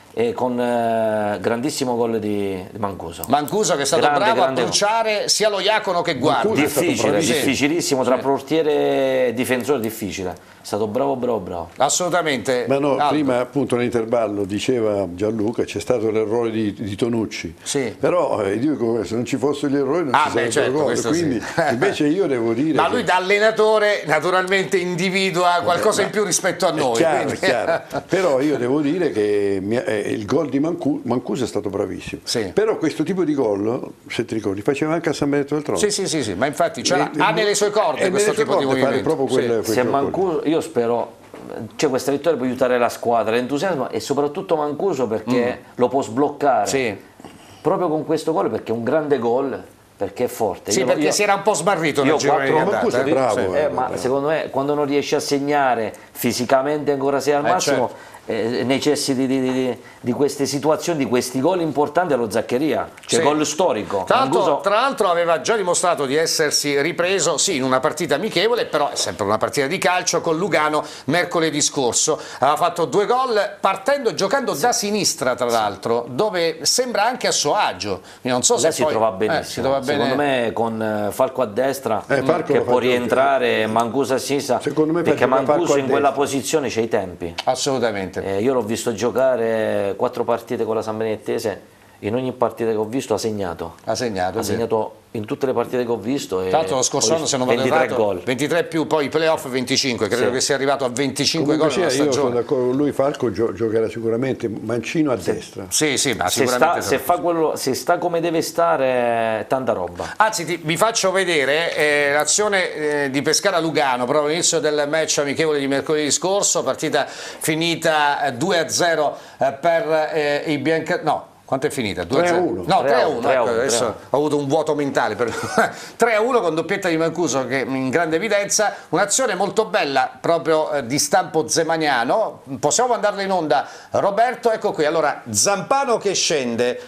e con eh, grandissimo gol di, di Mancuso. Mancuso che è stato grande, bravo grande a bruciare sia lo Iacono che Guardi. Difficile, difficilissimo, tra sì. portiere e difensore difficile. È stato bravo, bravo, bravo. Assolutamente. Ma no, Aldo. prima appunto nell'intervallo diceva Gianluca c'è stato l'errore di, di Tonucci, sì. però eh, dico, se non ci fossero gli errori non ah, ci beh, sarebbero certo, gol, quindi sì. invece io devo dire ma che... lui da allenatore naturalmente individua qualcosa eh, in più rispetto a noi, è chiaro, quindi... è chiaro. Però io devo dire che mi, eh, il gol di Mancu, Mancuso è stato bravissimo, sì. però questo tipo di gol, se ti ricordi, faceva anche a San Benedetto del Tronto. Sì, sì, sì, sì, ma infatti cioè, E, ha nelle sue corde questo tipo di movimento. Proprio quel, sì. Se Mancuso, io spero, cioè questa vittoria può aiutare la squadra, l'entusiasmo e soprattutto Mancuso perché mm. lo può sbloccare sì. proprio con questo gol, perché è un grande gol, perché è forte. Sì, io, perché io, si era un po' smarrito nel girone di andata. Mancuso è bravo, eh, eh, ma bravo. secondo me quando non riesci a segnare fisicamente ancora sei al eh, massimo certo. eh, necessiti di, di, di, di queste situazioni, di questi gol importanti allo Zaccheria, cioè sì. gol storico. Tra l'altro, Mancuso... tra l'altro aveva già dimostrato di essersi ripreso, sì, in una partita amichevole, però è sempre una partita di calcio con Lugano mercoledì scorso. Aveva fatto due gol partendo, giocando sì. da sinistra, tra l'altro, sì. dove sembra anche a suo agio. Io non so se Lei si poi... trova eh, benissimo. si trova bene... Secondo me con Falco a destra eh, Falco che può fa rientrare, Mancuso a sinistra, secondo me perché Mancuso in quella destra. posizione c'è i tempi. Assolutamente. Eh, io l'ho visto giocare quattro partite con la San Benedettese, in ogni partita che ho visto ha segnato. Ha segnato, ha sì. segnato in tutte le partite che ho visto. Tra l'altro lo scorso anno se non vado ventitré errato, gol. ventitré più poi i playoff venticinque, credo sì. che sia arrivato a venticinque Comunque gol in una io stagione. sono d'accordo con lui, Falco gio giocherà sicuramente Mancino a sì. destra. Sì, sì, ma se sicuramente sta, se, fa quello, se sta come deve stare, tanta roba. Anzi, ti, vi faccio vedere eh, l'azione eh, di Pescara-Lugano, proprio all'inizio del match amichevole di mercoledì scorso, partita finita eh, due a zero eh, per eh, i bianca... no. Quanto è finita? tre a uno. No, tre a uno, tre a uno, ecco, adesso ho avuto un vuoto mentale. Per... tre a uno con doppietta di Mancuso che in grande evidenza, un'azione molto bella proprio eh, di stampo zemaniano. Possiamo mandarla in onda, Roberto? Ecco qui, allora Zampano che scende,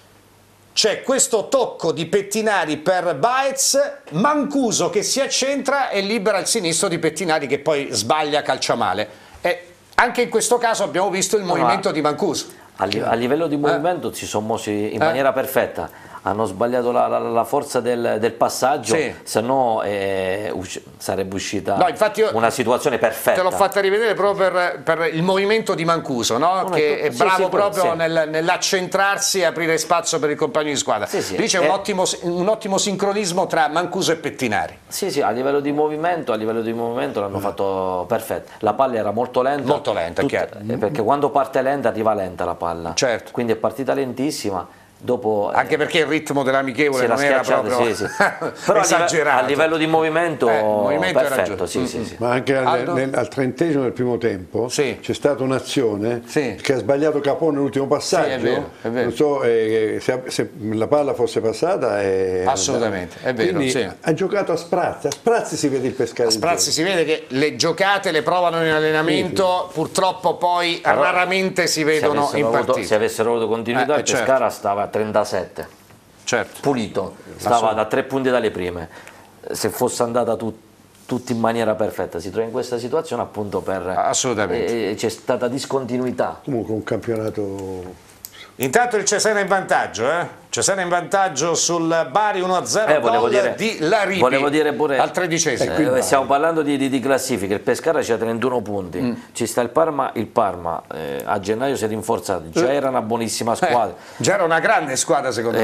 c'è questo tocco di Pettinari per Baez, Mancuso che si accentra e libera il sinistro di Pettinari che poi sbaglia, calcia male. E anche in questo caso abbiamo visto il movimento no, di Mancuso. A, li a livello di movimento eh. si sono mossi in eh. maniera perfetta, hanno sbagliato la, la, la forza del, del passaggio, sì. se no eh, usci sarebbe uscita no, infatti io una situazione perfetta. Te l'ho fatta rivedere proprio per, per il movimento di Mancuso, no? No, che è sì, bravo sì, proprio sì. nel, nell'accentrarsi e aprire spazio per il compagno di squadra. Sì, sì. Lì c'è eh. un, ottimo, un ottimo sincronismo tra Mancuso e Pettinari. Sì, sì, a livello di movimento, a livello di movimento l'hanno mm. fatto perfetto. La palla era molto lenta. Molto lenta, tutta, chiaro. eh, perché quando parte lenta arriva lenta la palla. Certo. Quindi è partita lentissima. Dopo, anche eh, perché il ritmo dell'amichevole non era proprio sì, sì. Però esagerato. A livello di movimento, eh, movimento perfetto, sì, mm. sì, sì. Ma anche al, nel, al trentesimo del primo tempo sì. c'è stata un'azione sì. che ha sbagliato Capone nell'ultimo passaggio. Sì, è vero, è vero. Non so eh, se, se la palla fosse passata. Eh, assolutamente, è vero. Quindi sì. ha giocato a sprazzi, a sprazzi si vede il Pescara. A sprazzi si vede che le giocate le provano in allenamento, sì, sì. purtroppo poi però, raramente si vedono in avuto, partita. Se avessero avuto continuità eh, il Pescara certo. stava a trentasette. Certo. Pulito, stava da tre punti dalle prime. Se fosse andata tut, tutto in maniera perfetta, si trova in questa situazione appunto per... Assolutamente. Eh, c'è stata discontinuità. Comunque un campionato... Intanto il Cesena in vantaggio, eh? Cesena in vantaggio sul Bari uno a zero, eh, volevo dire, di Laripi volevo dire pure, al tredicesimo. Eh, stiamo parlando di, di, di classifiche, il Pescara c'ha trentuno punti, mm. ci sta il Parma, il Parma eh, a gennaio si è rinforzato, già era una buonissima squadra. Eh, già era una grande squadra secondo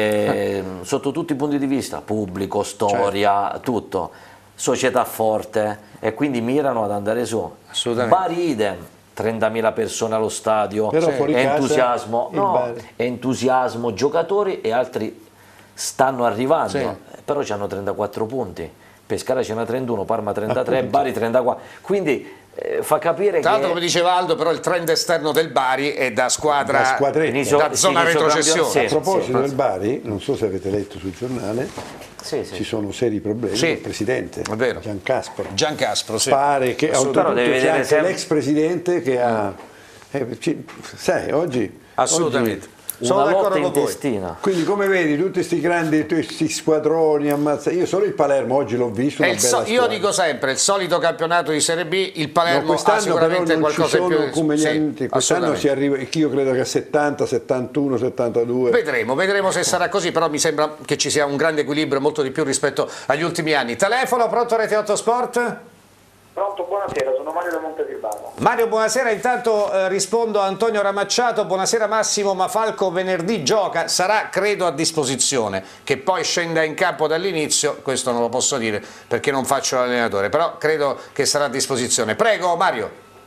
eh, me. Sotto tutti i punti di vista, pubblico, storia, certo. tutto, società forte e quindi mirano ad andare su. Assolutamente. Bari idem. trentamila persone allo stadio, però fuori entusiasmo, casa, no, entusiasmo, giocatori e altri stanno arrivando, sì. però hanno trentaquattro punti, Pescara ce n'ha trentuno, Parma trentatré, appunto. Bari trentaquattro, quindi eh, fa capire tra l'altro che... come diceva Aldo, però il trend esterno del Bari è da squadra, da, inizio, da zona retrocessione. Sì, a proposito sì, del Bari, non so se avete letto sul giornale, sì, sì. ci sono seri problemi sì. con il presidente Giancaspro. Giancaspro, sì. Pare che c'è anche l'ex presidente che ha... Eh, ci, sai, oggi... Assolutamente. Oggi Sono una lotta d'accordo con voi. intestina. Quindi come vedi tutti questi grandi, tutti questi squadroni, ammazza. Io solo il Palermo oggi l'ho visto. È Una il bella so- io squadra. dico sempre, il solito campionato di Serie B, il No, Palermo ha quest'anno però sicuramente non qualcosa ci in sono più. come gli Sì, anni, quest'anno assolutamente. si arriva, io credo che a settanta, settantuno, settantadue. Vedremo, vedremo se sarà così, però mi sembra che ci sia un grande equilibrio, molto di più rispetto agli ultimi anni. Telefono, pronto Rete otto Sport? Pronto, buonasera, sono Mario da Montesilvano. Mario, buonasera, intanto eh, rispondo a Antonio Ramacciato, buonasera Massimo, ma Falco venerdì gioca, sarà credo a disposizione, che poi scenda in campo dall'inizio, questo non lo posso dire perché non faccio l'allenatore, però credo che sarà a disposizione. Prego Mario.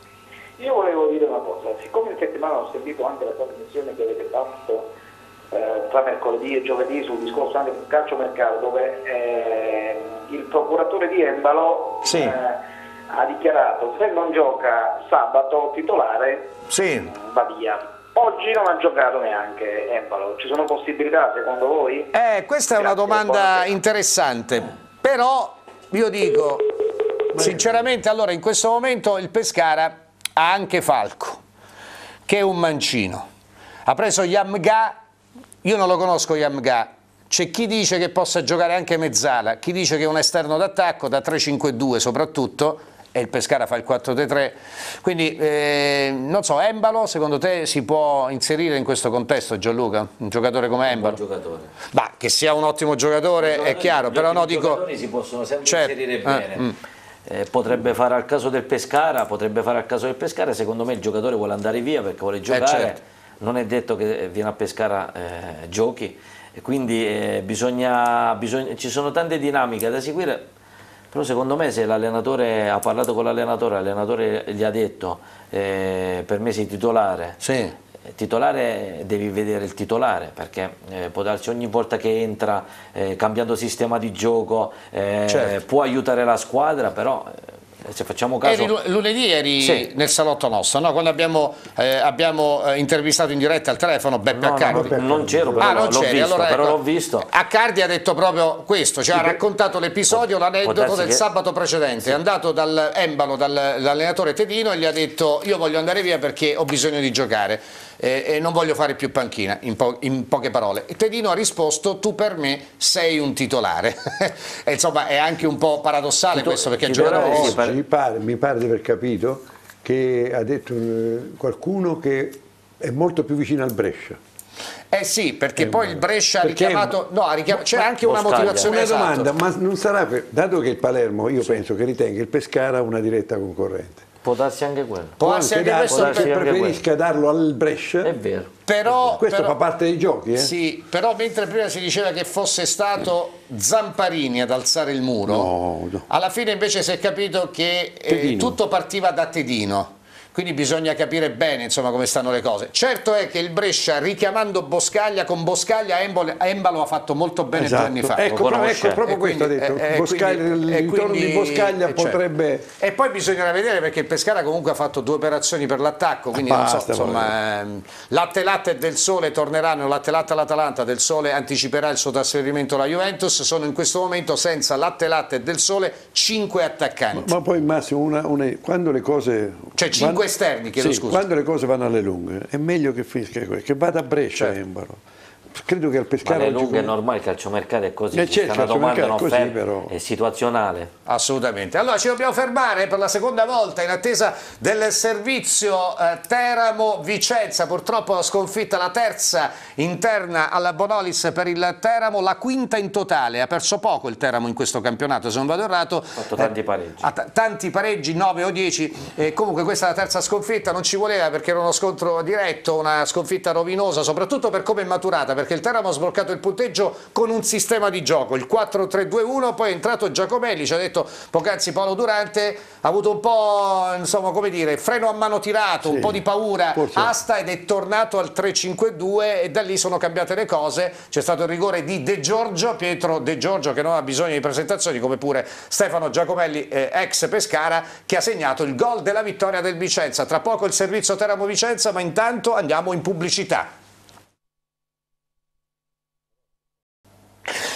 Io volevo dire una cosa, siccome in settimana ho sentito anche la trasmissione che avete fatto eh, tra mercoledì e giovedì sul discorso anche del calciomercato, dove eh, il procuratore di Embalo Sì. eh, ha dichiarato se non gioca sabato titolare Sì. va via. Oggi non ha giocato neanche Embalo, ci sono possibilità secondo voi? Eh, questa è una Grazie, domanda buonasera. interessante, però io dico, sinceramente, allora in questo momento il Pescara ha anche Falco, che è un mancino, ha preso Yamga, io non lo conosco Yamga, c'è chi dice che possa giocare anche Mezzala, chi dice che è un esterno d'attacco, da tre cinque due soprattutto, e il Pescara fa il quattro tre tre, quindi eh, non so, Embalo secondo te si può inserire in questo contesto, Gianluca? Un giocatore come Embalo? Un giocatore. Ma che sia un ottimo giocatore è chiaro, però no, I dico... giocatori si possono sempre Certo, inserire eh, bene. mm. Eh, potrebbe fare al caso del Pescara, potrebbe fare al caso del Pescara, secondo me il giocatore vuole andare via perché vuole giocare, certo. non è detto che viene a Pescara eh, giochi, e quindi eh, bisogna, bisogna, ci sono tante dinamiche da seguire, però secondo me se l'allenatore ha parlato con l'allenatore, l'allenatore gli ha detto eh, per me sei titolare, Sì. titolare devi vedere il titolare, perché eh, può darsi ogni volta che entra eh, cambiando sistema di gioco eh, Certo. può aiutare la squadra, però eh, se facciamo caso... Eri lu- lunedì eri Sì. nel salotto nostro, no? Quando abbiamo, eh, abbiamo eh, intervistato in diretta al telefono Beppe No, no, Accardi. no, non c'ero, però Ah, non l'ho c'eri, visto, allora però ecco, l'ho visto. Accardi ha detto proprio questo, ci ha raccontato l'episodio, l'aneddoto darsi del che- sabato precedente, è andato dal Embalo, dal- dall'allenatore Tedino e gli ha detto io voglio andare via perché ho bisogno di giocare eh, e non voglio fare più panchina, in, po- in poche parole. E Tedino ha risposto tu per me sei un titolare. E insomma è anche un po' paradossale Tito- questo perché ha titolare giocato sì, oggi. per- Mi pare, mi pare di aver capito che ha detto eh, qualcuno che è molto più vicino al Brescia. Eh sì, perché poi il Brescia ha Perché- richiamato, no, ha richiamato, c'è anche una Boscaglia. motivazione Una esatto. domanda, ma non sarà, per- dato che il Palermo, io penso che ritenga il Pescara una diretta concorrente, Può darsi anche quello. Può essere anche darsi questo, darsi che anche preferisca darlo al Brescia, È vero. però, questo però- fa parte dei giochi, eh? sì, però mentre prima si diceva che fosse stato Zamparini ad alzare il muro, No, no. alla fine invece si è capito che eh, Tedino. tutto partiva da Tedino. Quindi bisogna capire bene insomma come stanno le cose. Certo è che il Brescia, richiamando Boscaglia, con Boscaglia Embalo, Embalo ha fatto molto bene Esatto. due anni fa. Ecco, Lo proprio, conosce. ecco, proprio E questo quindi- ha detto. eh, eh, Boscaglia, quindi- e l'intorno quindi- di Boscaglia eh, certo. potrebbe... E poi bisognerà vedere perché il Pescara comunque ha fatto due operazioni per l'attacco, quindi non so, Basta, insomma, ehm, Latte Latte e Del Sole torneranno, Latte Latte all'Atalanta, Del Sole anticiperà il suo trasferimento alla Juventus, sono in questo momento senza Latte Latte e Del Sole cinque attaccanti. Ma poi Massimo, una, una- quando le cose... Cioè cinque esterni, chiedo sì, scusa. quando le cose vanno alle lunghe è meglio che finisca que- che vada a Brescia Certo. Embaro. Credo che al Ma Pescara le oggi lunghe è come- normale, il calciomercato è così, Eh, ci sta certo, una il domanda, calciomercato è così, un'offerta, però. è situazionale. Assolutamente. Allora ci dobbiamo fermare per la seconda volta in attesa del servizio eh, Teramo-Vicenza. Purtroppo la sconfitta, la terza interna alla Bonolis per il Teramo, la quinta in totale. Ha perso poco il Teramo in questo campionato, se non vado errato. Ha fatto tanti pareggi. Ha t- tanti pareggi, nove o dieci. Eh, comunque questa è la terza sconfitta, non ci voleva perché era uno scontro diretto, una sconfitta rovinosa, soprattutto per come è maturata, perché il Teramo ha sbloccato il punteggio con un sistema di gioco, il quattro tre due uno, poi è entrato Giacomelli, ci ha detto poc'anzi Paolo Durante, ha avuto un po', insomma, come dire, freno a mano tirato, un Sì, po' di paura, forse. asta, ed è tornato al tre cinque due e da lì sono cambiate le cose. C'è stato il rigore di De Giorgio, Pietro De Giorgio, che non ha bisogno di presentazioni, come pure Stefano Giacomelli, eh, ex Pescara, che ha segnato il gol della vittoria del Vicenza. Tra poco il servizio Teramo-Vicenza, ma intanto andiamo in pubblicità.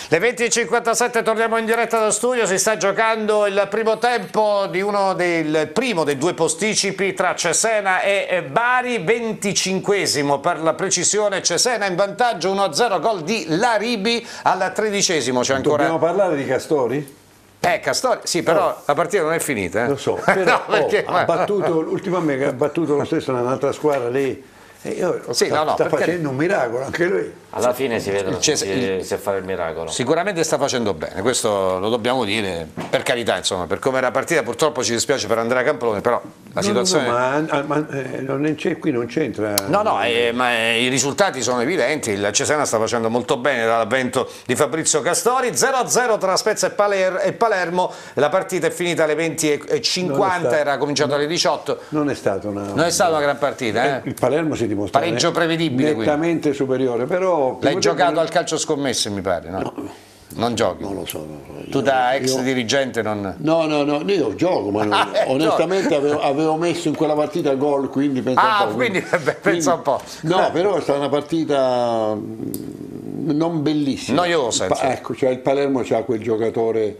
Le venti e cinquantasette torniamo in diretta da studio, si sta giocando il primo tempo di uno del primo dei due posticipi tra Cesena e Bari, venticinquesimo per la precisione, Cesena in vantaggio uno a zero, gol di Laribi al tredicesimo. C'è ancora... Dobbiamo parlare di Castori? Eh, Castori, sì, però oh. la partita non è finita. Eh. Lo so, però no, perché... oh, ha battuto, ultimamente ha battuto lo stesso un'altra squadra lì. E io, sì, sta, no, no, sta perché... facendo un miracolo anche lui. Alla fine si vede Cioè, se, se fare il miracolo. Sicuramente sta facendo bene, questo lo dobbiamo dire, per carità, insomma, per come era partita. Purtroppo ci dispiace per Andrea Campolone, però la no, situazione... No, no, ma, ma eh, non c'è, qui non c'entra... No, no, eh, ma eh, i risultati sono evidenti, il Cesena sta facendo molto bene dall'avvento di Fabrizio Castori, zero a zero tra Spezia e, Paler e Palermo, la partita è finita alle venti e cinquanta, era cominciata alle diciotto. Non è stata una... Non è stata una gran partita, eh? Il Palermo si dimostra pareggio prevedibile, nettamente quindi. superiore, però... L'hai giocato al calcio scommesse, mi pare, no? No. Non giochi? Non lo so. No, no. Tu da ex io... dirigente non... No, no, no, io gioco, ma non... ah, eh, onestamente avevo, avevo messo in quella partita gol, quindi pensa ah, un po'. quindi, quindi pensa un po'. No, però è stata una partita non bellissima. Noiosa. Pa- ecco, cioè il Palermo c'ha quel giocatore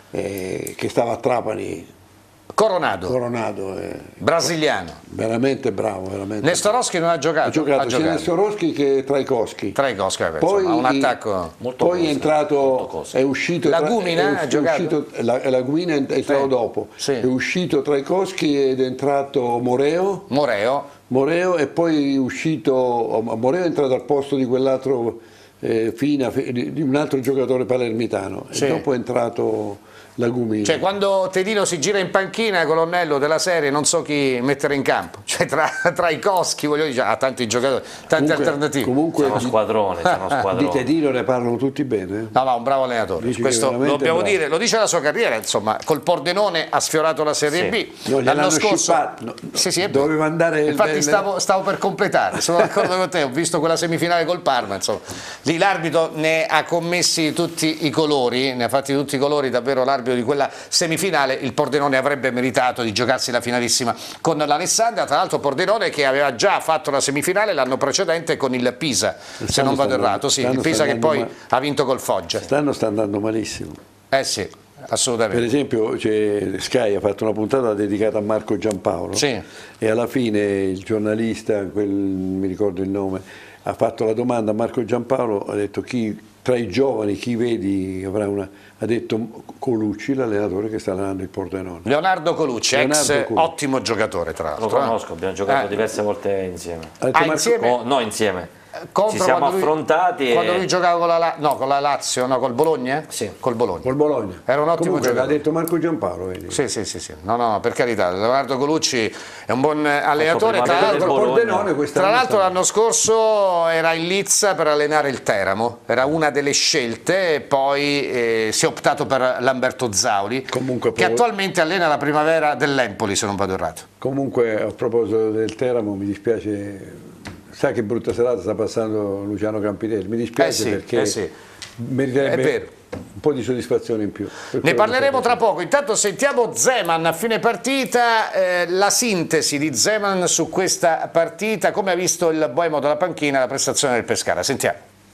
eh, che stava a Trapani. Coronado, Coronado eh, brasiliano, veramente bravo, veramente. Nestorowski non ha giocato, ha giocato ha sia giocato. Nestorowski che Trajkovski. Trajkovski, poi insomma, un attacco molto poi costa, è entrato, è uscito Lagumina è, ha giocato? Uscito, la, Lagumina è entrato sì. dopo, sì. è uscito Trajkovski ed è entrato Moreo. Moreo. Moreo e poi è uscito, Moreo è entrato al posto di quell'altro eh, Fina, di un altro giocatore palermitano sì. e dopo è entrato Lagumina. Cioè quando Tedino si gira in panchina, colonnello della serie, non so chi mettere in campo, cioè tra, tra i Coschi, voglio dire, ha tanti giocatori, tante comunque, alternative. Comunque siamo squadrone, siamo squadrone. Di Tedino ne parlano tutti bene. No, no, un bravo allenatore. Dici questo lo dobbiamo bravo. dire, lo dice la sua carriera, insomma, col Pordenone ha sfiorato la Serie sì. B. No, l'anno scorso no, sì, sì, doveva andare infatti il... stavo, stavo per completare, sono d'accordo con te, ho visto quella semifinale col Parma, insomma. Lì l'arbitro ne ha commessi tutti i colori, ne ha fatti tutti i colori, davvero l'arbitro di quella semifinale. Semifinale, il Pordenone avrebbe meritato di giocarsi la finalissima con l'Alessandria, tra l'altro Pordenone che aveva già fatto la semifinale l'anno precedente con il Pisa, stanno se non vado errato, sì, il Pisa che poi ma... ha vinto col Foggia. Stanno sta andando malissimo. Eh sì, assolutamente. Per esempio cioè, Sky ha fatto una puntata dedicata a Marco Giampaolo sì. e alla fine il giornalista, quel, mi ricordo il nome, ha fatto la domanda a Marco Giampaolo, ha detto chi tra i giovani chi vedi avrà una... ha detto Colucci, l'allenatore che sta allenando il Pordenone. Leonardo Colucci, Leonardo ex Colucci. ottimo giocatore tra l'altro. Lo conosco, abbiamo giocato eh. diverse volte insieme. Ah, Marco... insieme? Oh, no, insieme. Contro Ci siamo quando affrontati lui, e... quando lui giocava con la, no, con la Lazio, no, col Bologna? Sì. Col Bologna. Col Bologna. Era un ottimo Comunque, giocatore. l'ha detto Marco Giampaolo, vedi? Sì, sì, sì, sì. No, no, per carità, Leonardo Colucci è un buon allenatore. Tra l'altro, tra l'altro l'anno scorso era in Lizza per allenare il Teramo, era una delle scelte, e poi eh, si è optato per Lamberto Zauli, Comunque, che attualmente allena la Primavera dell'Empoli, se non vado errato. Comunque, a proposito del Teramo, mi dispiace... Sai che brutta serata sta passando Luciano Campitelli, mi dispiace eh sì, perché eh sì. meriterebbe un po' di soddisfazione in più. Ne parleremo tra poco, intanto sentiamo Zeman a fine partita, eh, la sintesi di Zeman su questa partita, come ha visto il Boemo dalla panchina la prestazione del Pescara, sentiamo.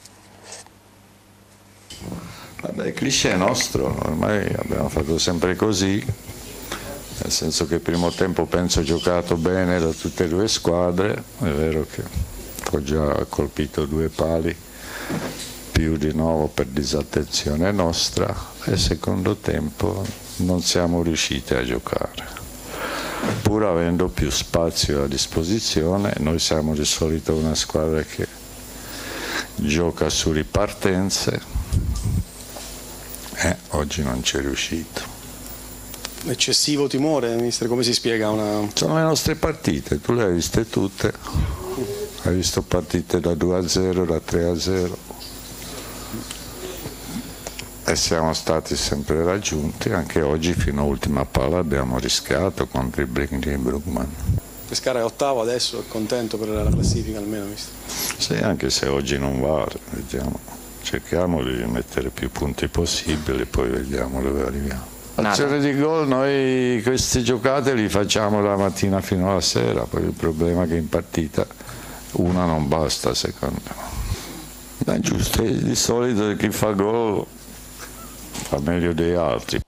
Vabbè, il cliché è nostro, ormai abbiamo fatto sempre così, nel senso che il primo tempo penso giocato bene da tutte e due le squadre, è vero che ho già colpito due pali, più di nuovo per disattenzione nostra, e il secondo tempo non siamo riusciti a giocare. Pur avendo più spazio a disposizione, noi siamo di solito una squadra che gioca su ripartenze e oggi non ci è riuscito. Eccessivo timore, mister, come si spiega una... Sono le nostre partite, tu le hai viste tutte, hai visto partite da due a zero, da tre a zero e siamo stati sempre raggiunti, anche oggi fino all'ultima palla abbiamo rischiato con dribbling di Brugman. Pescara è ottavo adesso, è contento per la classifica almeno, mister? Sì, anche se oggi non va, vediamo, cerchiamo di mettere più punti possibili, poi vediamo dove arriviamo. Azione di gol, noi queste giocate li facciamo la mattina fino alla sera, poi il problema è che in partita una non basta secondo me. È giusto, di solito chi fa gol fa meglio degli altri.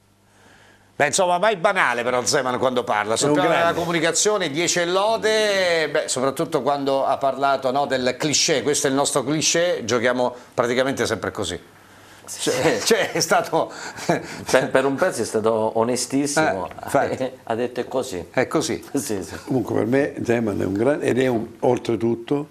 Beh, insomma, mai banale però Zeman quando parla, sul piano della comunicazione dieci lode, beh, soprattutto quando ha parlato, no, del cliché, questo è il nostro cliché, giochiamo praticamente sempre così. Cioè, cioè è stato per, per un pezzo è stato onestissimo, eh, ha detto è così. È così. Sì, sì. Comunque per me Zeman è un grande, ed è un, oltretutto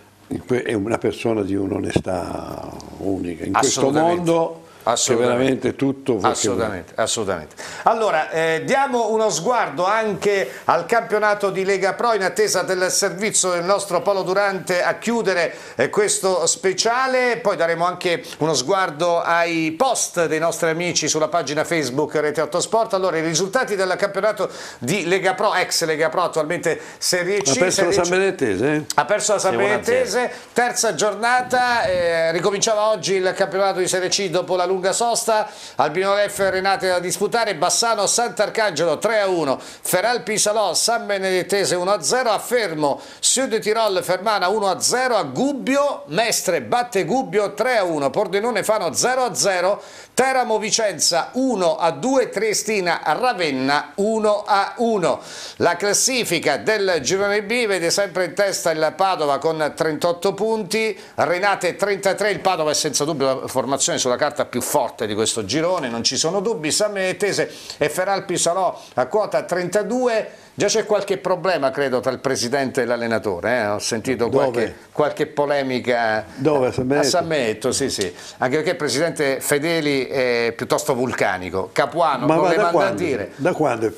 è una persona di un'onestà unica in questo mondo. Che veramente tutto assolutamente, assolutamente. Allora eh, diamo uno sguardo anche al campionato di Lega Pro in attesa del servizio del nostro Paolo Durante a chiudere eh, questo speciale, poi daremo anche uno sguardo ai post dei nostri amici sulla pagina Facebook Rete otto Sport. Allora i risultati del campionato di Lega Pro, ex Lega Pro, attualmente Serie C. Ha perso la San Benedetese? Ha perso la San Benedetese, terza giornata, eh, ricominciava oggi il campionato di Serie C dopo la lunga sosta. Albinoleffe Renate da disputare, Bassano Sant'Arcangelo tre a uno, Feralpi Salò San Benedettese uno a zero, a Fermo Sud Tirol Fermana uno a zero, a Gubbio Mestre batte Gubbio tre a uno, Pordenone Fano zero a zero, Teramo Vicenza uno a due, Triestina Ravenna uno a uno. La classifica del girone B vede sempre in testa il Padova con trentotto punti, Renate trentatré, il Padova è senza dubbio la formazione sulla carta più forte di questo girone, non ci sono dubbi. San Benedettese e Feralpi Salò a quota trentadue. Già c'è qualche problema, credo, tra il presidente e l'allenatore, eh? Ho sentito qualche, qualche polemica. Dove? A San Benedetto? A San Benedetto, sì, sì. Anche perché il presidente Fedeli è piuttosto vulcanico. Capuano Ma non le manda quando? a dire. Da quando?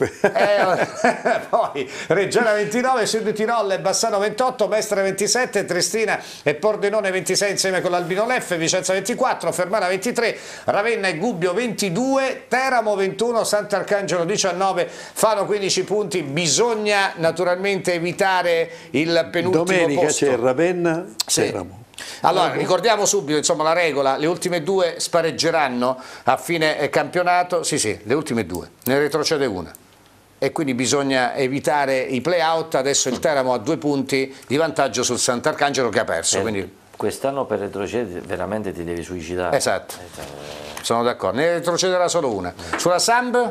Eh, poi Reggiana ventinove, Sud Tirol e Bassano ventotto, Mestre ventisette, Triestina e Pordenone ventisei insieme con l'Albinoleffe, Vicenza ventiquattro, Fermana ventitré, Ravenna e Gubbio ventidue, Teramo ventuno, Sant'Arcangelo diciannove, Fano quindici punti. Bisogna naturalmente evitare il penultimo Domenica posto. c'è Ravenna, sì. Teramo. Allora, ricordiamo subito, insomma, la regola, le ultime due spareggeranno a fine campionato, sì sì, le ultime due, ne retrocede una. E quindi bisogna evitare i play-out. Adesso il Teramo ha due punti di vantaggio sul Sant'Arcangelo che ha perso. Eh, quindi... Quest'anno per retrocedere veramente ti devi suicidare. Esatto, sono d'accordo, ne retrocederà solo una. Sulla Samb?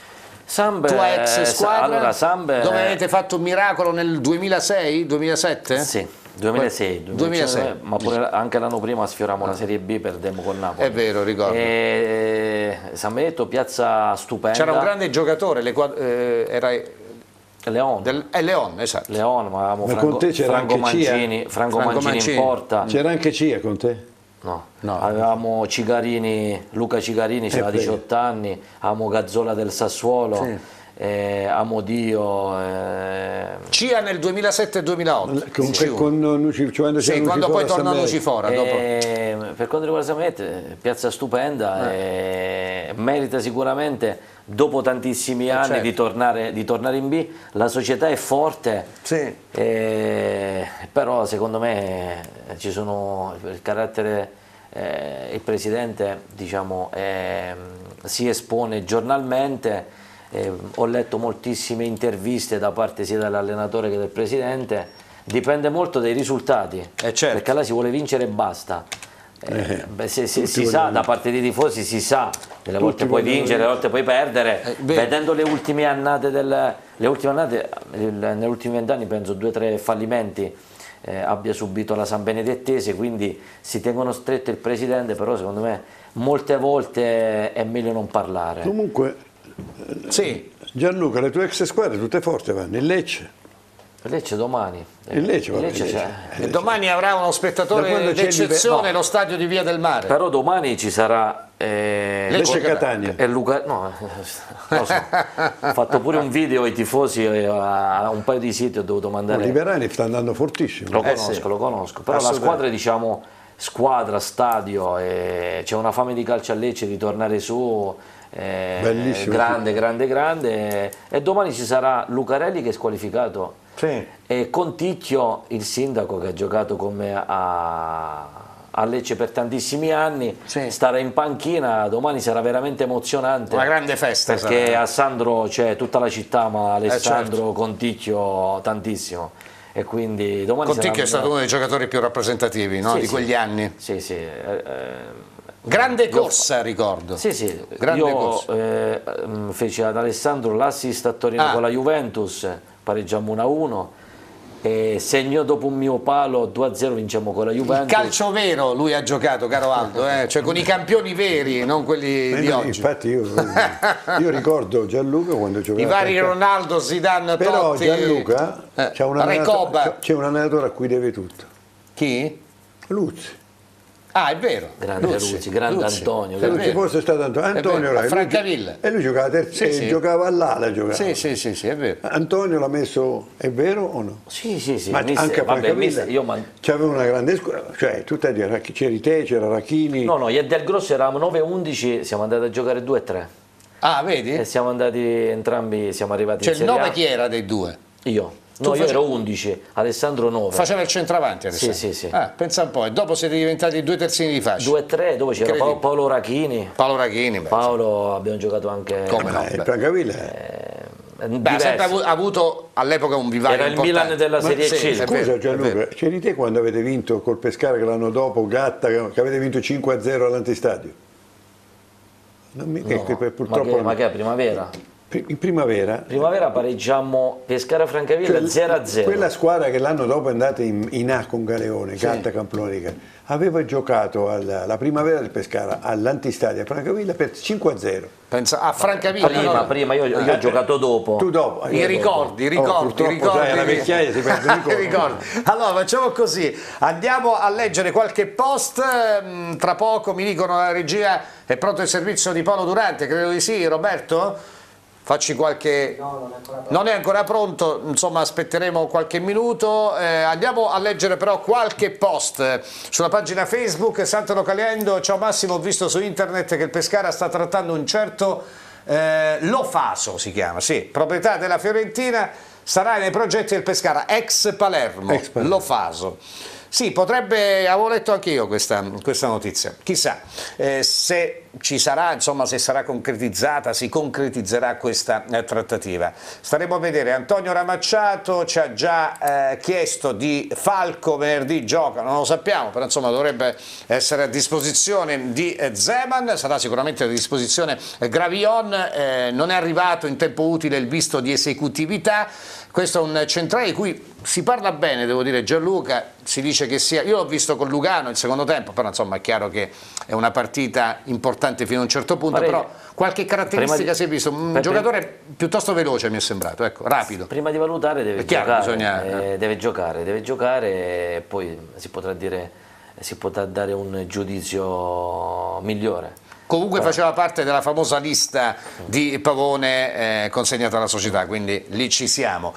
Samb, tua ex squadra, allora, Samb, dove avete fatto un miracolo nel duemilasei, duemilasette? Sì, duemilasei, duemilasei. Ma pure anche l'anno prima sfiorammo la Serie B, perdemmo con Napoli. È vero, ricordo. E, San Benedetto, piazza stupenda. C'era un grande giocatore, eh, era... Leon. Del, è Leon, esatto. Leon, ma avevamo ma Franco, con te c'era Franco anche Mancini, Cia? Franco, Franco Mancini, Mancini in porta. C'era anche Cia con te? No, no. Avevamo Cigarini, Luca Cigarini, c'era diciotto anni, avevamo Gazzola del Sassuolo. Sì. Eh, Amodio, eh... Cia nel duemilasette duemilaotto con, sì. con Nuci, quando, sì, quando poi torna Lucifora eh, dopo. Per quanto riguarda San Benedetto, piazza stupenda, eh. Eh, merita sicuramente dopo tantissimi anni certo. di, tornare, di tornare in B. La società è forte, sì. eh, però secondo me ci sono il carattere, eh, il presidente diciamo, eh, si espone giornalmente. Eh, ho letto moltissime interviste da parte sia dell'allenatore che del presidente, dipende molto dai risultati, eh certo. perché là si vuole vincere e basta. Eh, beh, se, se, si sa, da parte dei tifosi si sa, delle volte puoi vincere, delle volte puoi perdere, eh, vedendo le ultime annate, del, le ultime annate negli ultimi vent'anni penso due o tre fallimenti eh, abbia subito la San Benedettese, quindi si tengono stretto il presidente, però secondo me molte volte è meglio non parlare. Comunque sì. Gianluca, le tue ex squadre tutte forti vanno, il Lecce. Il Lecce domani. Il Lecce, il Lecce, il Lecce. E Lecce. Domani avrà uno spettatore d'eccezione, no. Lo stadio di Via del Mare. Però domani ci sarà eh, Lecce Catania. E Luca, no, lo so. Ho fatto pure un video ai tifosi a un paio di siti, ho dovuto mandare. Liberani sta andando fortissimo. Lo conosco, eh sì. lo conosco. Però la squadra, diciamo, squadra, stadio, eh, c'è una fame di calcio a Lecce di tornare su. Eh, Bellissimo. Grande, grande, grande. E domani ci sarà Lucarelli che è squalificato. Sì. E Conticchio, il sindaco che ha giocato con me a, a Lecce per tantissimi anni, sì. starà in panchina, domani sarà veramente emozionante. Una grande festa. Perché sarà. a Sandro c'è tutta la città, ma Alessandro, eh certo. Conticchio tantissimo. E quindi domani Conticchio sarà... è stato uno dei giocatori più rappresentativi, no? sì, di sì. quegli anni. Sì, sì. Eh, eh, Grande corsa, ricordo. Sì, sì, Grande io corsa. eh, feci ad Alessandro l'assist a Torino Ah. con la Juventus, pareggiamo uno a uno, e segnò dopo un mio palo due a zero, vinciamo con la Juventus. Il calcio vero lui ha giocato, caro Aldo, eh? Cioè con i campioni veri, non quelli Eh, di no, oggi. Infatti io, io ricordo Gianluca quando giocava. I vari a calcio. Ronaldo, Zidane, Però Totti, Gianluca eh, c'è un, Recoba. allenatore, c'è un allenatore a cui deve tutto. Chi? Luzzi. Ah, è vero. Grande Luzzi, Luzzi, grande Luzzi. Antonio. Se non grande- ci fosse stato Antonio, Antonio vero, era- a lui Francavilla. gio- e lui giocava terzo, Sì, e sì. giocava all'ala, giocava. Sì, sì, sì, sì, è vero. Antonio l'ha messo, è vero o no? Sì, sì, sì. Ma mister- anche a vabbè, Francavilla mister, io man- c'aveva una grande squadra, cioè tu a dire, c'eri te, c'era Rachini. No, no, io e Del Grosso eravamo nove undici, siamo andati a giocare due a tre. Ah, vedi? E siamo andati entrambi, siamo arrivati Cioè in il Serie nove A. chi era dei due? Io. Tu No, io facevi- ero undici, Alessandro nove. Faceva il centravanti adesso. Sì, sì, sì. Ah, pensa un po', e dopo siete diventati due terzini di fascia. due a tre, dove c'era Incredibile. Paolo, Paolo Rachini. Paolo Rachini, beh, Paolo abbiamo giocato anche. come no? Eh, il beh. Francavilla eh, Beh, ha diversi. sempre avu- avuto all'epoca un vivaio Era il importante. Milan della Ma- Serie sì, C. è vero, Scusa è Gianluca, vero. c'eri te quando avete vinto col Pescara che l'anno dopo, Gatta, che che avete vinto cinque a zero all'antistadio? Non mi, No, che- che ma, purtroppo che, ma che è primavera? in primavera Primavera pareggiammo Pescara Francavilla cioè, zero a zero. quella squadra che l'anno dopo è andata in, in A con Galeone, Gatta, Camplonica, aveva giocato alla, la primavera del Pescara all'antistadio a Francavilla per cinque a zero. Pensa a Francavilla. Prima, no? prima io, io ho giocato dopo. Tu dopo. I ricordi, i Oh, ricordi, i purtroppo, ricordi. sai, alla vecchiaia si perdono i I ricordi. ricordi. Allora facciamo così, andiamo a leggere qualche post, ehm, tra poco mi dicono la regia è pronto il servizio di Paolo Durante, credo di sì, Roberto? Facci qualche... No, non è ancora pronto. Non è ancora pronto, insomma aspetteremo qualche minuto. Eh, andiamo a leggere però qualche post sulla pagina Facebook. Sant'Antonio Caliendo, ciao Massimo, ho visto su internet che il Pescara sta trattando un certo eh, Lofaso, si chiama, sì, proprietà della Fiorentina, sarà nei progetti del Pescara, ex Palermo, Ex Palermo. Lofaso. Sì, potrebbe, avevo letto anch'io questa, questa notizia, chissà eh, se ci sarà, insomma se sarà concretizzata, si concretizzerà questa eh, trattativa. Staremo a vedere. Antonio Ramacciato ci ha già eh, chiesto di Falco, venerdì gioca, non lo sappiamo, però insomma dovrebbe essere a disposizione di eh, Zeman, sarà sicuramente a disposizione eh, Gravion, eh, non è arrivato in tempo utile il visto di esecutività. Questo è un centrale di cui si parla bene, devo dire, Gianluca, si dice che sia, io l'ho visto con Lugano il secondo tempo, però insomma è chiaro che è una partita importante fino a un certo punto, Pare- però qualche caratteristica di- si è visto, un per- giocatore piuttosto veloce mi è sembrato, ecco, rapido. Prima di valutare deve È chiaro, giocare, bisogna- eh, deve giocare, deve giocare e poi si potrà dire, si potrà dare un giudizio migliore. Comunque faceva parte della famosa lista di Pavone eh, consegnata alla società, quindi lì ci siamo.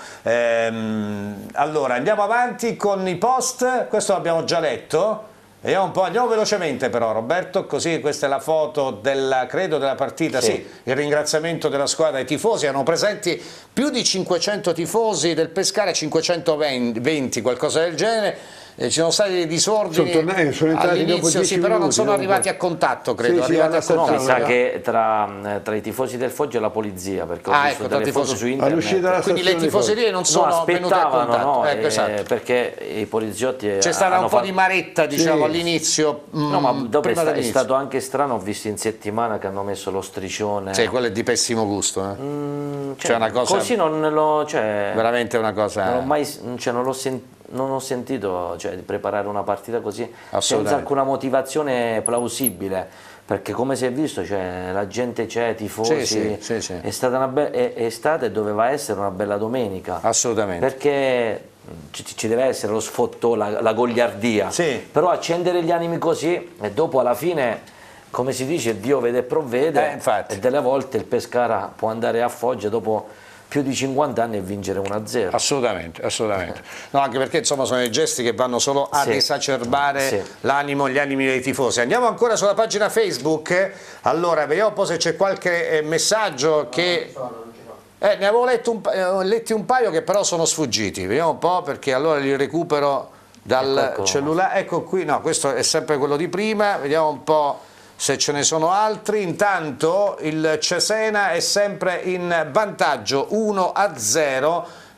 Ehm, allora andiamo avanti con i post, questo l'abbiamo già letto. Vediamo un po', andiamo velocemente però Roberto, così questa è la foto della, credo della partita, sì. Sì. Il ringraziamento della squadra ai tifosi, erano presenti più di cinquecento tifosi del Pescara, cinquecentoventi, qualcosa del genere. Eh, ci sono stati dei disordini Sono tornati- sono entrati dopo all'inizio, dieci sì, però non minuti, sono dopo- arrivati a contatto, credo. Sì, sì, arrivati alla a contatto. No, mi sa no. che tra, tra i tifosi del Foggia e la polizia, perché ho Ah, visto ecco, tra delle tifosi. foto su internet. All'uscita dalla Quindi le stazione di tifoserie non No, sono venute a aspettavano, contatto. no, Ecco, eh, esatto. perché i poliziotti C'è stata hanno un po' fatto- di maretta, diciamo, Sì. all'inizio. No, ma mm, dopo è, prima sta- è dell'inizio. stato anche strano, ho visto in settimana che hanno messo lo striscione. Sì, quello è di pessimo gusto. Eh. Mm, Cioè, una cosa- Così non lo... Cioè, Veramente una cosa... non ho mai cioè, non l'ho sen- non ho sentito cioè, di preparare una partita così senza Assolutamente. alcuna motivazione plausibile, perché come si è visto cioè, la gente c'è, tifosi, Sì, sì, sì, sì. È, stata una be- è, è stata e doveva essere una bella domenica, Assolutamente. perché ci, ci deve essere lo sfottò, la, la goliardia, Sì. però accendere gli animi così e dopo alla fine, come si dice, Dio vede e provvede, Eh, infatti. e delle volte il Pescara può andare a Foggia dopo più di cinquanta anni e vincere uno a zero. Assolutamente, assolutamente. No, anche perché insomma sono dei gesti che vanno solo ad Sì. esacerbare Sì. l'animo, gli animi dei tifosi. Andiamo ancora sulla pagina Facebook. Allora, vediamo un po' se c'è qualche eh, messaggio che... Eh, ne avevo letto un, pa- eh, ho letti un paio che però sono sfuggiti. Vediamo un po' perché allora li recupero dal Ecco, ecco. cellulare. Ecco qui, no, questo è sempre quello di prima. Vediamo un po' se ce ne sono altri. Intanto il Cesena è sempre in vantaggio uno a zero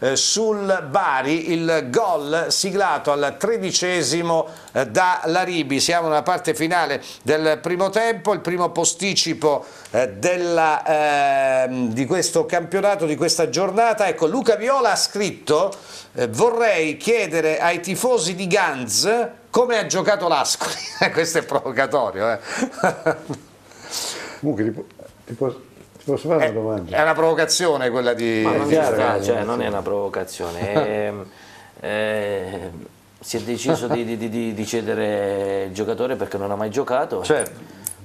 eh, sul Bari, il gol siglato al tredicesimo eh, da Laribi. Siamo nella parte finale del primo tempo, il primo posticipo eh, della, eh, di questo campionato, di questa giornata. Ecco, Luca Viola ha scritto: eh, vorrei chiedere ai tifosi di Ganz come ha giocato l'Ascoli. Questo è provocatorio, eh. Comunque ti, ti, posso, ti posso fare una domanda? È una provocazione quella di... Ma non, sta, cioè, non è una provocazione, è, è, si è deciso di, di, di, di cedere il giocatore perché non ha mai giocato. Certo.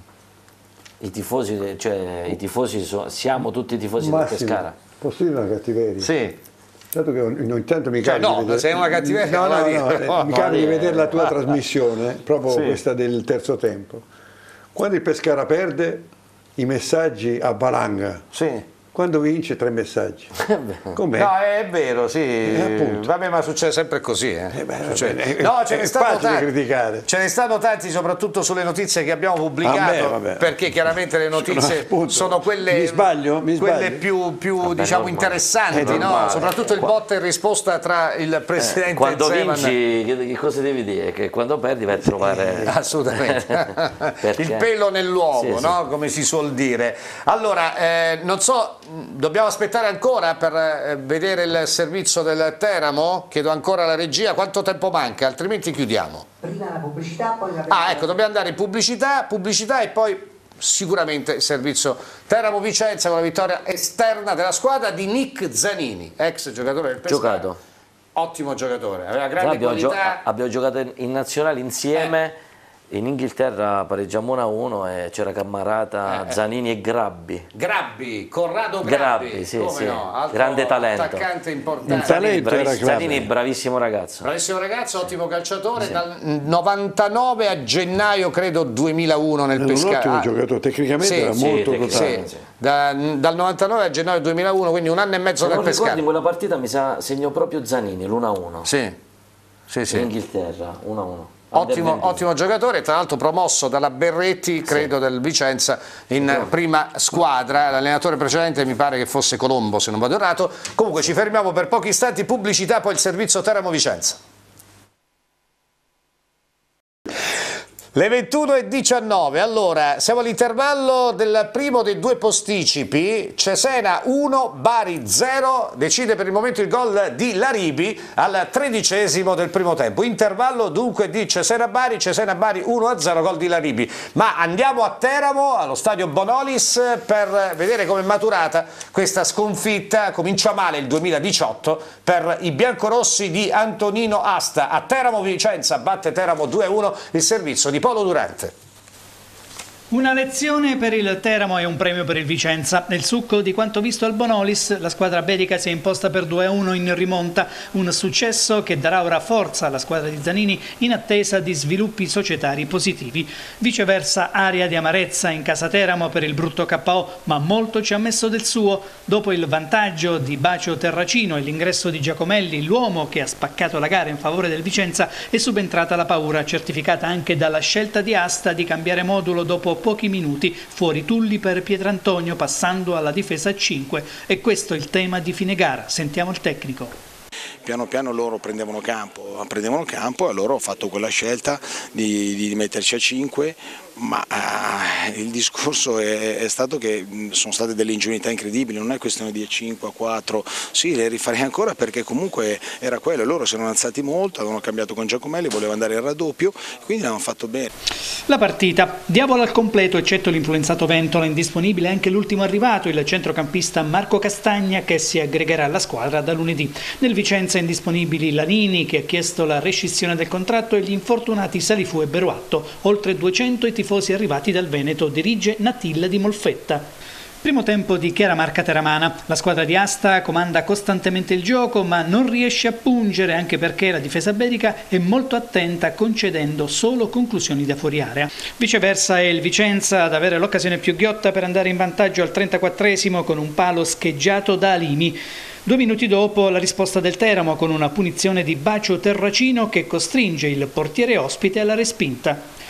I tifosi, cioè, i tifosi so, siamo tutti tifosi del Pescara. Posso dire una cattiveria? Sì. Dato che ogni tanto mi cioè, capita no, di vedere, sei una cattiveria, no, no, no, no, no, mi capita di vedere la tua trasmissione, proprio sì. questa del terzo tempo. Quando il Pescara perde, i messaggi a valanga. Sì. Quando vince, tre messaggi. Com'è? No, è vero, sì. Eh, vabbè, ma succede sempre così. Eh. Eh beh, Succede. vabbè, No, è, ce ne è stanno facile tanti. criticare. Ce ne stanno tanti, soprattutto sulle notizie che abbiamo pubblicato, Vabbè, vabbè. perché chiaramente le notizie Appunto. sono quelle, Mi sbaglio? Mi quelle sbaglio? più, più Vabbè, diciamo, normale. interessanti, È no? normale. Soprattutto il botta e risposta tra il presidente Eh, quando Zeman. vinci, che, che cosa devi dire? Che quando perdi vai a trovare... Assolutamente. Perché? Il pelo nell'uovo, Sì, sì. no? Come si suol dire. Allora, eh, non so, dobbiamo aspettare ancora per eh, vedere il servizio del Teramo? Chiedo ancora alla regia quanto tempo manca, altrimenti chiudiamo. Prima la pubblicità, poi la... Ah, ecco, dobbiamo andare in pubblicità, pubblicità e poi sicuramente il servizio Teramo Vicenza con la vittoria esterna della squadra di Nick Zanini, ex giocatore del Pescara. Giocato. Ottimo giocatore, aveva grande abbiamo, qualità. gio abbiamo giocato in, in nazionale insieme, eh. in Inghilterra pareggiamo uno a uno e c'era Cammarata, Eh, eh. Zanini e Grabbi. Grabbi, Corrado Grabbi, Grabbi, sì, come sì. no? Altro Grande talento. attaccante Un importante. talento era Braviss Grabbi. Zanini, bravissimo ragazzo. Bravissimo ragazzo, ottimo calciatore, Sì. dal novantanove a gennaio credo duemilauno nel Era un Pescara. ottimo Ah, giocatore, tecnicamente sì, era sì, molto tecnicamente, dotato. sì. Da- dal novantanove a gennaio duemilauno, quindi un anno e mezzo Se nel non ricordi, Pescara. in quella partita mi sa segnò proprio Zanini, l'uno a uno. Sì, sì, In sì. Inghilterra, uno a uno. Ottimo, ottimo giocatore, tra l'altro promosso dalla Berretti, credo, del Vicenza in prima squadra. L'allenatore precedente mi pare che fosse Colombo, se non vado errato. Comunque ci fermiamo per pochi istanti, pubblicità, poi il servizio Teramo Vicenza. Le ventuno e diciannove, allora siamo all'intervallo del primo dei due posticipi, Cesena uno, Bari zero, decide per il momento il gol di Laribi al tredicesimo del primo tempo, intervallo dunque di Cesena-Bari, Cesena-Bari uno a zero, gol di Laribi. Ma andiamo a Teramo, allo stadio Bonolis, per vedere come è maturata questa sconfitta. Comincia male il duemiladiciotto per i biancorossi di Antonino Asta. A Teramo Vicenza batte Teramo due a uno, il servizio di Paolo Durante. Una lezione per il Teramo e un premio per il Vicenza. Nel succo di quanto visto al Bonolis, la squadra berica si è imposta per due a uno in rimonta, un successo che darà ora forza alla squadra di Zanini in attesa di sviluppi societari positivi. Viceversa, aria di amarezza in casa Teramo per il brutto K O, ma molto ci ha messo del suo. Dopo il vantaggio di Bacio Terracino e l'ingresso di Giacomelli, l'uomo che ha spaccato la gara in favore del Vicenza, è subentrata la paura, certificata anche dalla scelta di Asta di cambiare modulo dopo pochi minuti, fuori Tulli per Pietrantonio, passando alla difesa a cinque. E questo è il tema di fine gara. Sentiamo il tecnico. Piano piano loro prendevano campo, prendevano campo e loro ho fatto quella scelta di, di metterci a cinque, ma eh, il discorso è, è stato che sono state delle ingenuità incredibili, non è questione di cinque a quattro, sì, le rifarei ancora perché comunque era quello, loro si erano alzati molto, avevano cambiato con Giacomelli, volevano andare al raddoppio, quindi l'hanno fatto bene. La partita, diavolo al completo eccetto l'influenzato Ventola, indisponibile anche l'ultimo arrivato, il centrocampista Marco Castagna, che si aggregherà alla squadra da lunedì. Nel Vicenza indisponibili Lanini, che ha chiesto la rescissione del contratto, e gli infortunati Salifu e Beruatto, oltre duecento i tifosi arrivati dal Veneto, dirige Natilla di Molfetta. Primo tempo di chiara marca teramana, la squadra di Asta comanda costantemente il gioco ma non riesce a pungere, anche perché la difesa berica è molto attenta, concedendo solo conclusioni da fuori area. Viceversa è il Vicenza ad avere l'occasione più ghiotta per andare in vantaggio al trentaquattresimo con un palo scheggiato da Alimi. Due minuti dopo la risposta del Teramo con una punizione di Bacio Terracino che costringe il portiere ospite alla respinta.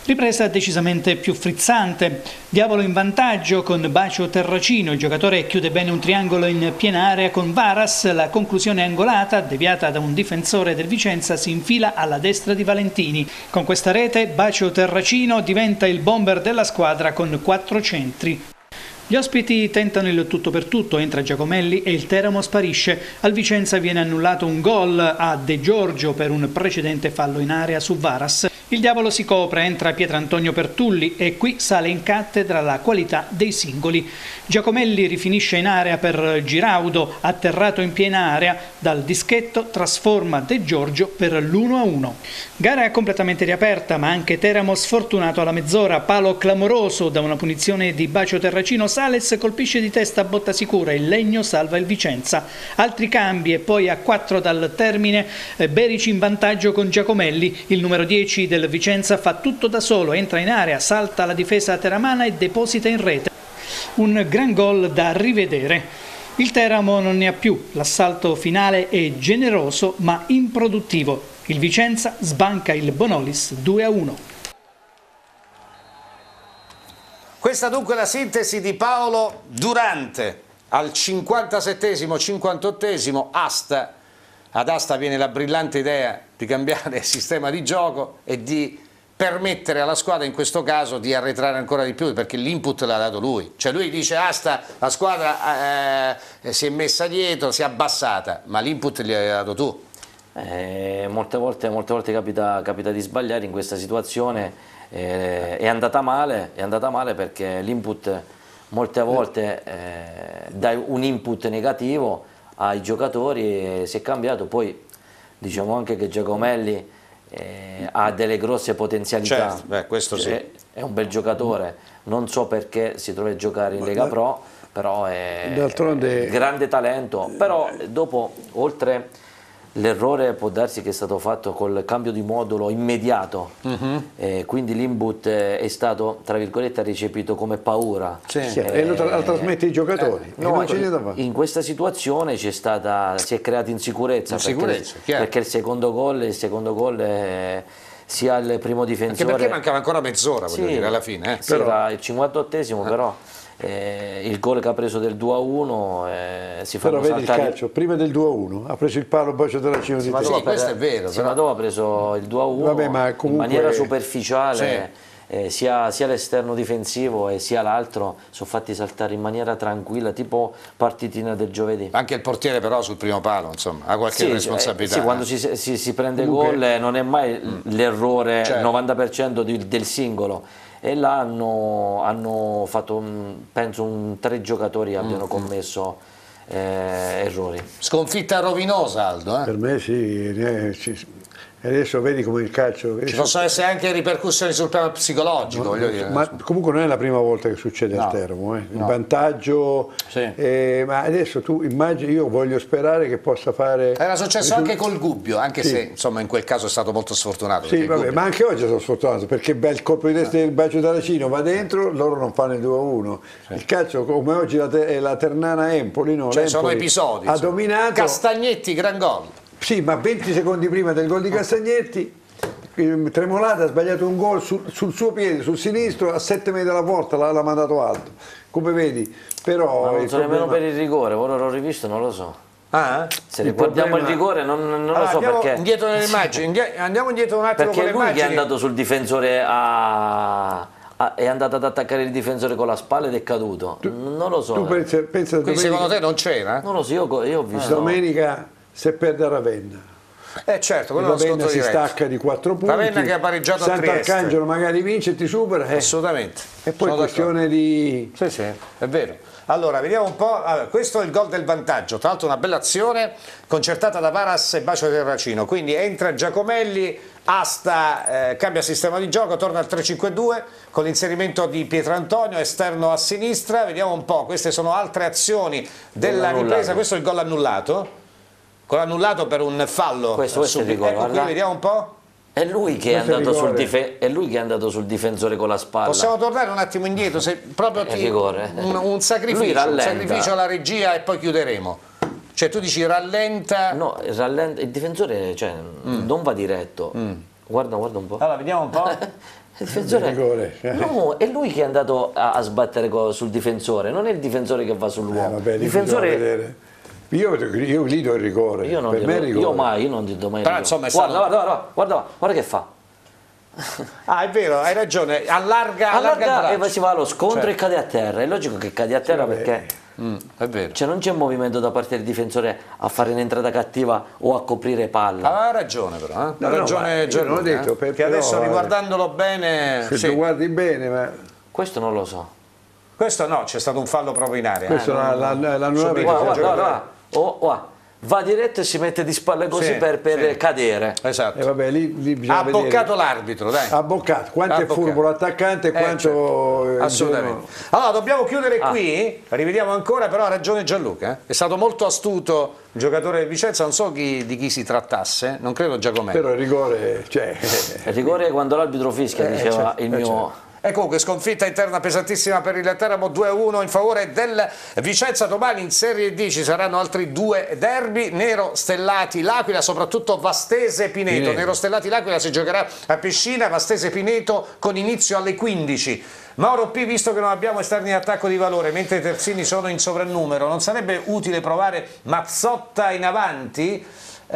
Ripresa decisamente più frizzante. Diavolo in vantaggio con Bacio Terracino, il giocatore chiude bene un triangolo in piena area con Varas, la conclusione angolata, deviata da un difensore del Vicenza, si infila alla destra di Valentini. Con questa rete Bacio Terracino diventa il bomber della squadra con quattro centri. Gli ospiti tentano il tutto per tutto, entra Giacomelli e il Teramo sparisce. Al Vicenza viene annullato un gol a De Giorgio per un precedente fallo in area su Varas. Il Diavolo si copre, entra Pietrantonio Pertulli e qui sale in cattedra la qualità dei singoli. Giacomelli rifinisce in area per Giraudo, atterrato in piena area, dal dischetto trasforma De Giorgio per l'uno a uno. Gara completamente riaperta, ma anche Teramo sfortunato alla mezz'ora, palo clamoroso da una punizione di Bacio Terracino. Sales colpisce di testa a botta sicura, il Legno salva il Vicenza. Altri cambi e poi a quattro dal termine Berici in vantaggio con Giacomelli. Il numero dieci del Vicenza fa tutto da solo, entra in area, salta la difesa teramana e deposita in rete. Un gran gol da rivedere. Il Teramo non ne ha più, l'assalto finale è generoso ma improduttivo. Il Vicenza sbanca il Bonolis due a uno. Questa dunque è la sintesi di Paolo Durante. Al cinquantasettesimo, cinquantottesimo Asta, ad Asta viene la brillante idea di cambiare sistema di gioco e di permettere alla squadra in questo caso di arretrare ancora di più, perché l'input l'ha dato lui. Cioè lui dice Asta, la squadra eh, si è messa dietro, si è abbassata, ma l'input gli hai dato tu. Eh, molte volte, molte volte capita, capita di sbagliare in questa situazione. Eh, è andata male, è andata male perché l'input molte volte eh, dai un input negativo ai giocatori e si è cambiato. Poi diciamo anche che Giacomelli eh, ha delle grosse potenzialità. Certo, beh, questo sì. È, è un bel giocatore, non so perché si trova a giocare in Lega Pro, però è, è grande talento. Però dopo, oltre l'errore può darsi che è stato fatto col cambio di modulo immediato, uh-huh. eh, quindi l'input è stato, tra virgolette, recepito come paura. Sì. Sì, eh, e lo, tra lo trasmette ai giocatori. Eh, no, in questa situazione c'è stata, si è creata insicurezza, insicurezza perché, perché il secondo gol, il secondo gol è, sia il primo difensore. Anche perché mancava ancora mezz'ora, voglio sì, dire, alla fine. Eh. Sì, però, era il cinquantottesimo, eh. però. Eh, il gol che ha preso del due a uno eh, si fa però vedi saltare... il calcio prima del due a uno ha preso il palo Bacio Terracino di sì, questo è vero, Simadò ha preso il due a uno. Vabbè, ma comunque... in maniera superficiale, sì. eh, sia, sia l'esterno difensivo e sia l'altro sono fatti saltare in maniera tranquilla, tipo partitina del giovedì. Anche il portiere però sul primo palo insomma ha qualche sì, responsabilità. Eh, sì, quando si, si, si prende comunque... gol non è mai mm. l'errore, certo. novanta per cento di, del singolo. E là hanno, hanno fatto, un, penso, un, tre giocatori abbiano commesso eh, errori. Sconfitta rovinosa, Aldo. Eh? Per me sì, eh, sì. E adesso vedi come il calcio... Ci possono essere anche ripercussioni sul piano psicologico, no, voglio dire. Ma comunque non è la prima volta che succede no, al Teramo, eh. il no. vantaggio... Sì. Eh, ma adesso tu immagini, io voglio sperare che possa fare... Era successo risu... anche col Gubbio, anche sì. se insomma in quel caso è stato molto sfortunato. Sì, vabbè, Gubbio... ma anche oggi sono sfortunato, perché il colpo di testa del Bacio Terracino va dentro, loro non fanno il due a uno. Sì. Il calcio, come oggi la, te la Ternana-Empoli, no? Cioè sono episodi. Ha insomma. dominato... Castagnetti, gran gol. Sì, ma venti secondi prima del gol di Castagnetti... Tremolata ha sbagliato un gol sul, sul suo piede, sul sinistro, a sette metri dalla porta, l'ha mandato alto, come vedi. Però ma non so problema... nemmeno per il rigore, ora l'ho rivisto, non lo so. Ah? Se il riguardiamo problema... il rigore non, non allora, lo so andiamo perché. Indietro nelle immagini, andiamo indietro un attimo perché con le lui immagini. Che è andato sul difensore a... è andato ad attaccare il difensore con la spalla ed è caduto. Tu, non lo so. Tu pensi, pensa Quindi domenica... secondo te non c'era? Non lo so, io, io ho visto. Domenica se perde a Ravenna. Eh certo, quello Ravenna si diretto. stacca di quattro punti. Ravenna che ha pareggiato a Trieste. Sant'Arcangelo magari vince e ti supera. Eh. Assolutamente. E poi è questione di... Sì, sì, è vero. Allora, vediamo un po'. Allora, questo è il gol del vantaggio. Tra l'altro una bella azione concertata da Varas e Bacio Terracino. Quindi entra Giacomelli, Asta eh, cambia sistema di gioco, torna al tre cinque due con l'inserimento di Pietrantonio, esterno a sinistra. Vediamo un po', queste sono altre azioni della ripresa. Questo è il gol annullato. Gol annullato per un fallo. Questo, questo è il gol, ecco qui, vediamo un po'. È lui, che è andato sul è lui che è andato sul difensore con la spalla. Possiamo tornare un attimo indietro, se proprio ti, un, un sacrificio, un sacrificio alla regia e poi chiuderemo. Cioè tu dici rallenta. No, rallenta, il difensore cioè, mm. non va diretto. Mm. Guarda, guarda un po'. Allora, vediamo un po'. Il difensore, rigore. no, è lui che è andato a, a sbattere sul difensore, non è il difensore che va sull'uomo. Eh, il difensore... Io, io gli do il rigore. Io non per gli me do, rigore. Io mai, io non ti do mai il Però, rigore. insomma, è guarda, stato... guarda, guarda, guarda, guarda, guarda che fa. Ah, è vero, hai ragione, allarga, allarga, allarga il e si va allo scontro cioè. e cade a terra. È logico che cade a terra, sì, perché mm, è vero. Cioè, non c'è movimento da parte del difensore a fare un'entrata cattiva o a coprire palla. Ha ragione però, eh? No, ha ragione no, Gianluca, l'ho detto, eh? per, che però, adesso riguardandolo bene... Se sì. tu guardi bene, ma... Questo non lo so. Questo no, c'è stato un fallo proprio in area. Questo eh? la, la, la, la nuova... Guarda, guarda, guarda, guarda. Oh, oh. Va diretto e si mette di spalle così, sì, per, per sì. cadere. Esatto. E vabbè, lì, lì ha vedere. boccato l'arbitro, dai. Ha boccato. Quanto ha è boccato. Furbo l'attaccante e eh, quanto... Certo. Assolutamente. Allora, dobbiamo chiudere ah. qui. Rivediamo ancora, però ha ragione Gianluca. Eh? È stato molto astuto il giocatore del Vicenza. Non so chi, di chi si trattasse. Non credo Giacomelli. Però il rigore... Cioè... il rigore quando l'arbitro fischia, eh, diceva certo, il mio... Certo. E comunque sconfitta interna pesantissima per il Teramo, due a uno in favore del Vicenza. Domani in Serie D ci saranno altri due derby, Nero Stellati L'Aquila, soprattutto Vastese Pineto. Pineto. Nero Stellati L'Aquila si giocherà a Pescina, Vastese Pineto con inizio alle quindici. Mauro P, visto che non abbiamo esterni di attacco di valore, mentre i terzini sono in sovrannumero, non sarebbe utile provare Mazzotta in avanti?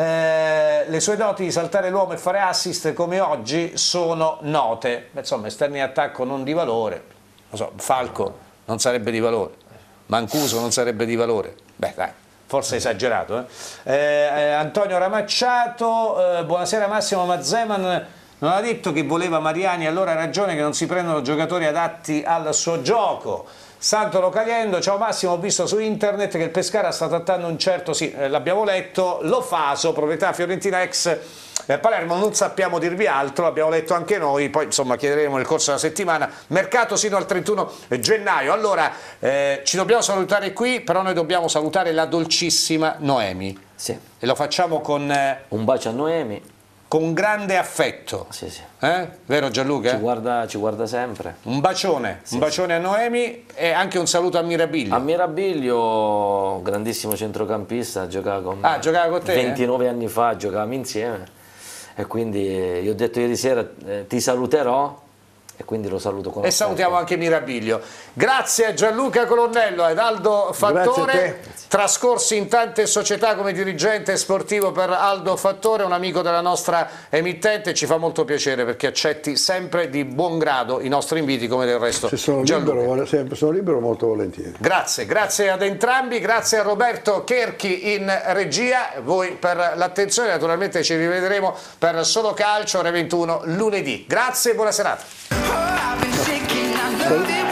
Eh, le sue doti di saltare l'uomo e fare assist come oggi sono note. Insomma, esterni di attacco non di valore, non so, Falco non sarebbe di valore, Mancuso non sarebbe di valore, beh dai, forse esagerato. Eh? Eh, Antonio Ramacciato, eh, buonasera Massimo, ma Zeman non ha detto che voleva Mariani, allora ha ragione che non si prendono giocatori adatti al suo gioco. Santoro Caliendo, ciao Massimo, ho visto su internet che il Pescara sta trattando un certo, sì, eh, l'abbiamo letto, Lofaso, proprietà fiorentina ex eh, Palermo, non sappiamo dirvi altro, l'abbiamo letto anche noi, poi insomma chiederemo nel corso della settimana, mercato sino al trentuno gennaio. Allora, eh, ci dobbiamo salutare qui, però noi dobbiamo salutare la dolcissima Noemi. Sì. E lo facciamo con... Eh, un bacio a Noemi. Con grande affetto, sì, sì. Eh? Vero Gianluca? Ci guarda, ci guarda sempre. Un bacione, sì, un bacione sì. a Noemi e anche un saluto a Mirabiglio. A Mirabiglio, grandissimo centrocampista, giocava con ah, giocava con te? ventinove eh? anni fa, giocavamo insieme e quindi gli ho detto ieri sera eh, ti saluterò. E quindi lo saluto con e salutiamo anche Mirabiglio. Grazie a Gianluca Colonnello, ad Aldo Fattore, trascorsi in tante società come dirigente sportivo per Aldo Fattore, un amico della nostra emittente. Ci fa molto piacere perché accetti sempre di buon grado i nostri inviti, come del resto. Se sono libero, sempre, sono libero molto volentieri. Grazie, grazie ad entrambi, grazie a Roberto Cherchi in regia, voi per l'attenzione, naturalmente ci rivedremo per Solo Calcio ore ventuno lunedì. Grazie e buona serata. Oh, I've been shaking, I love it.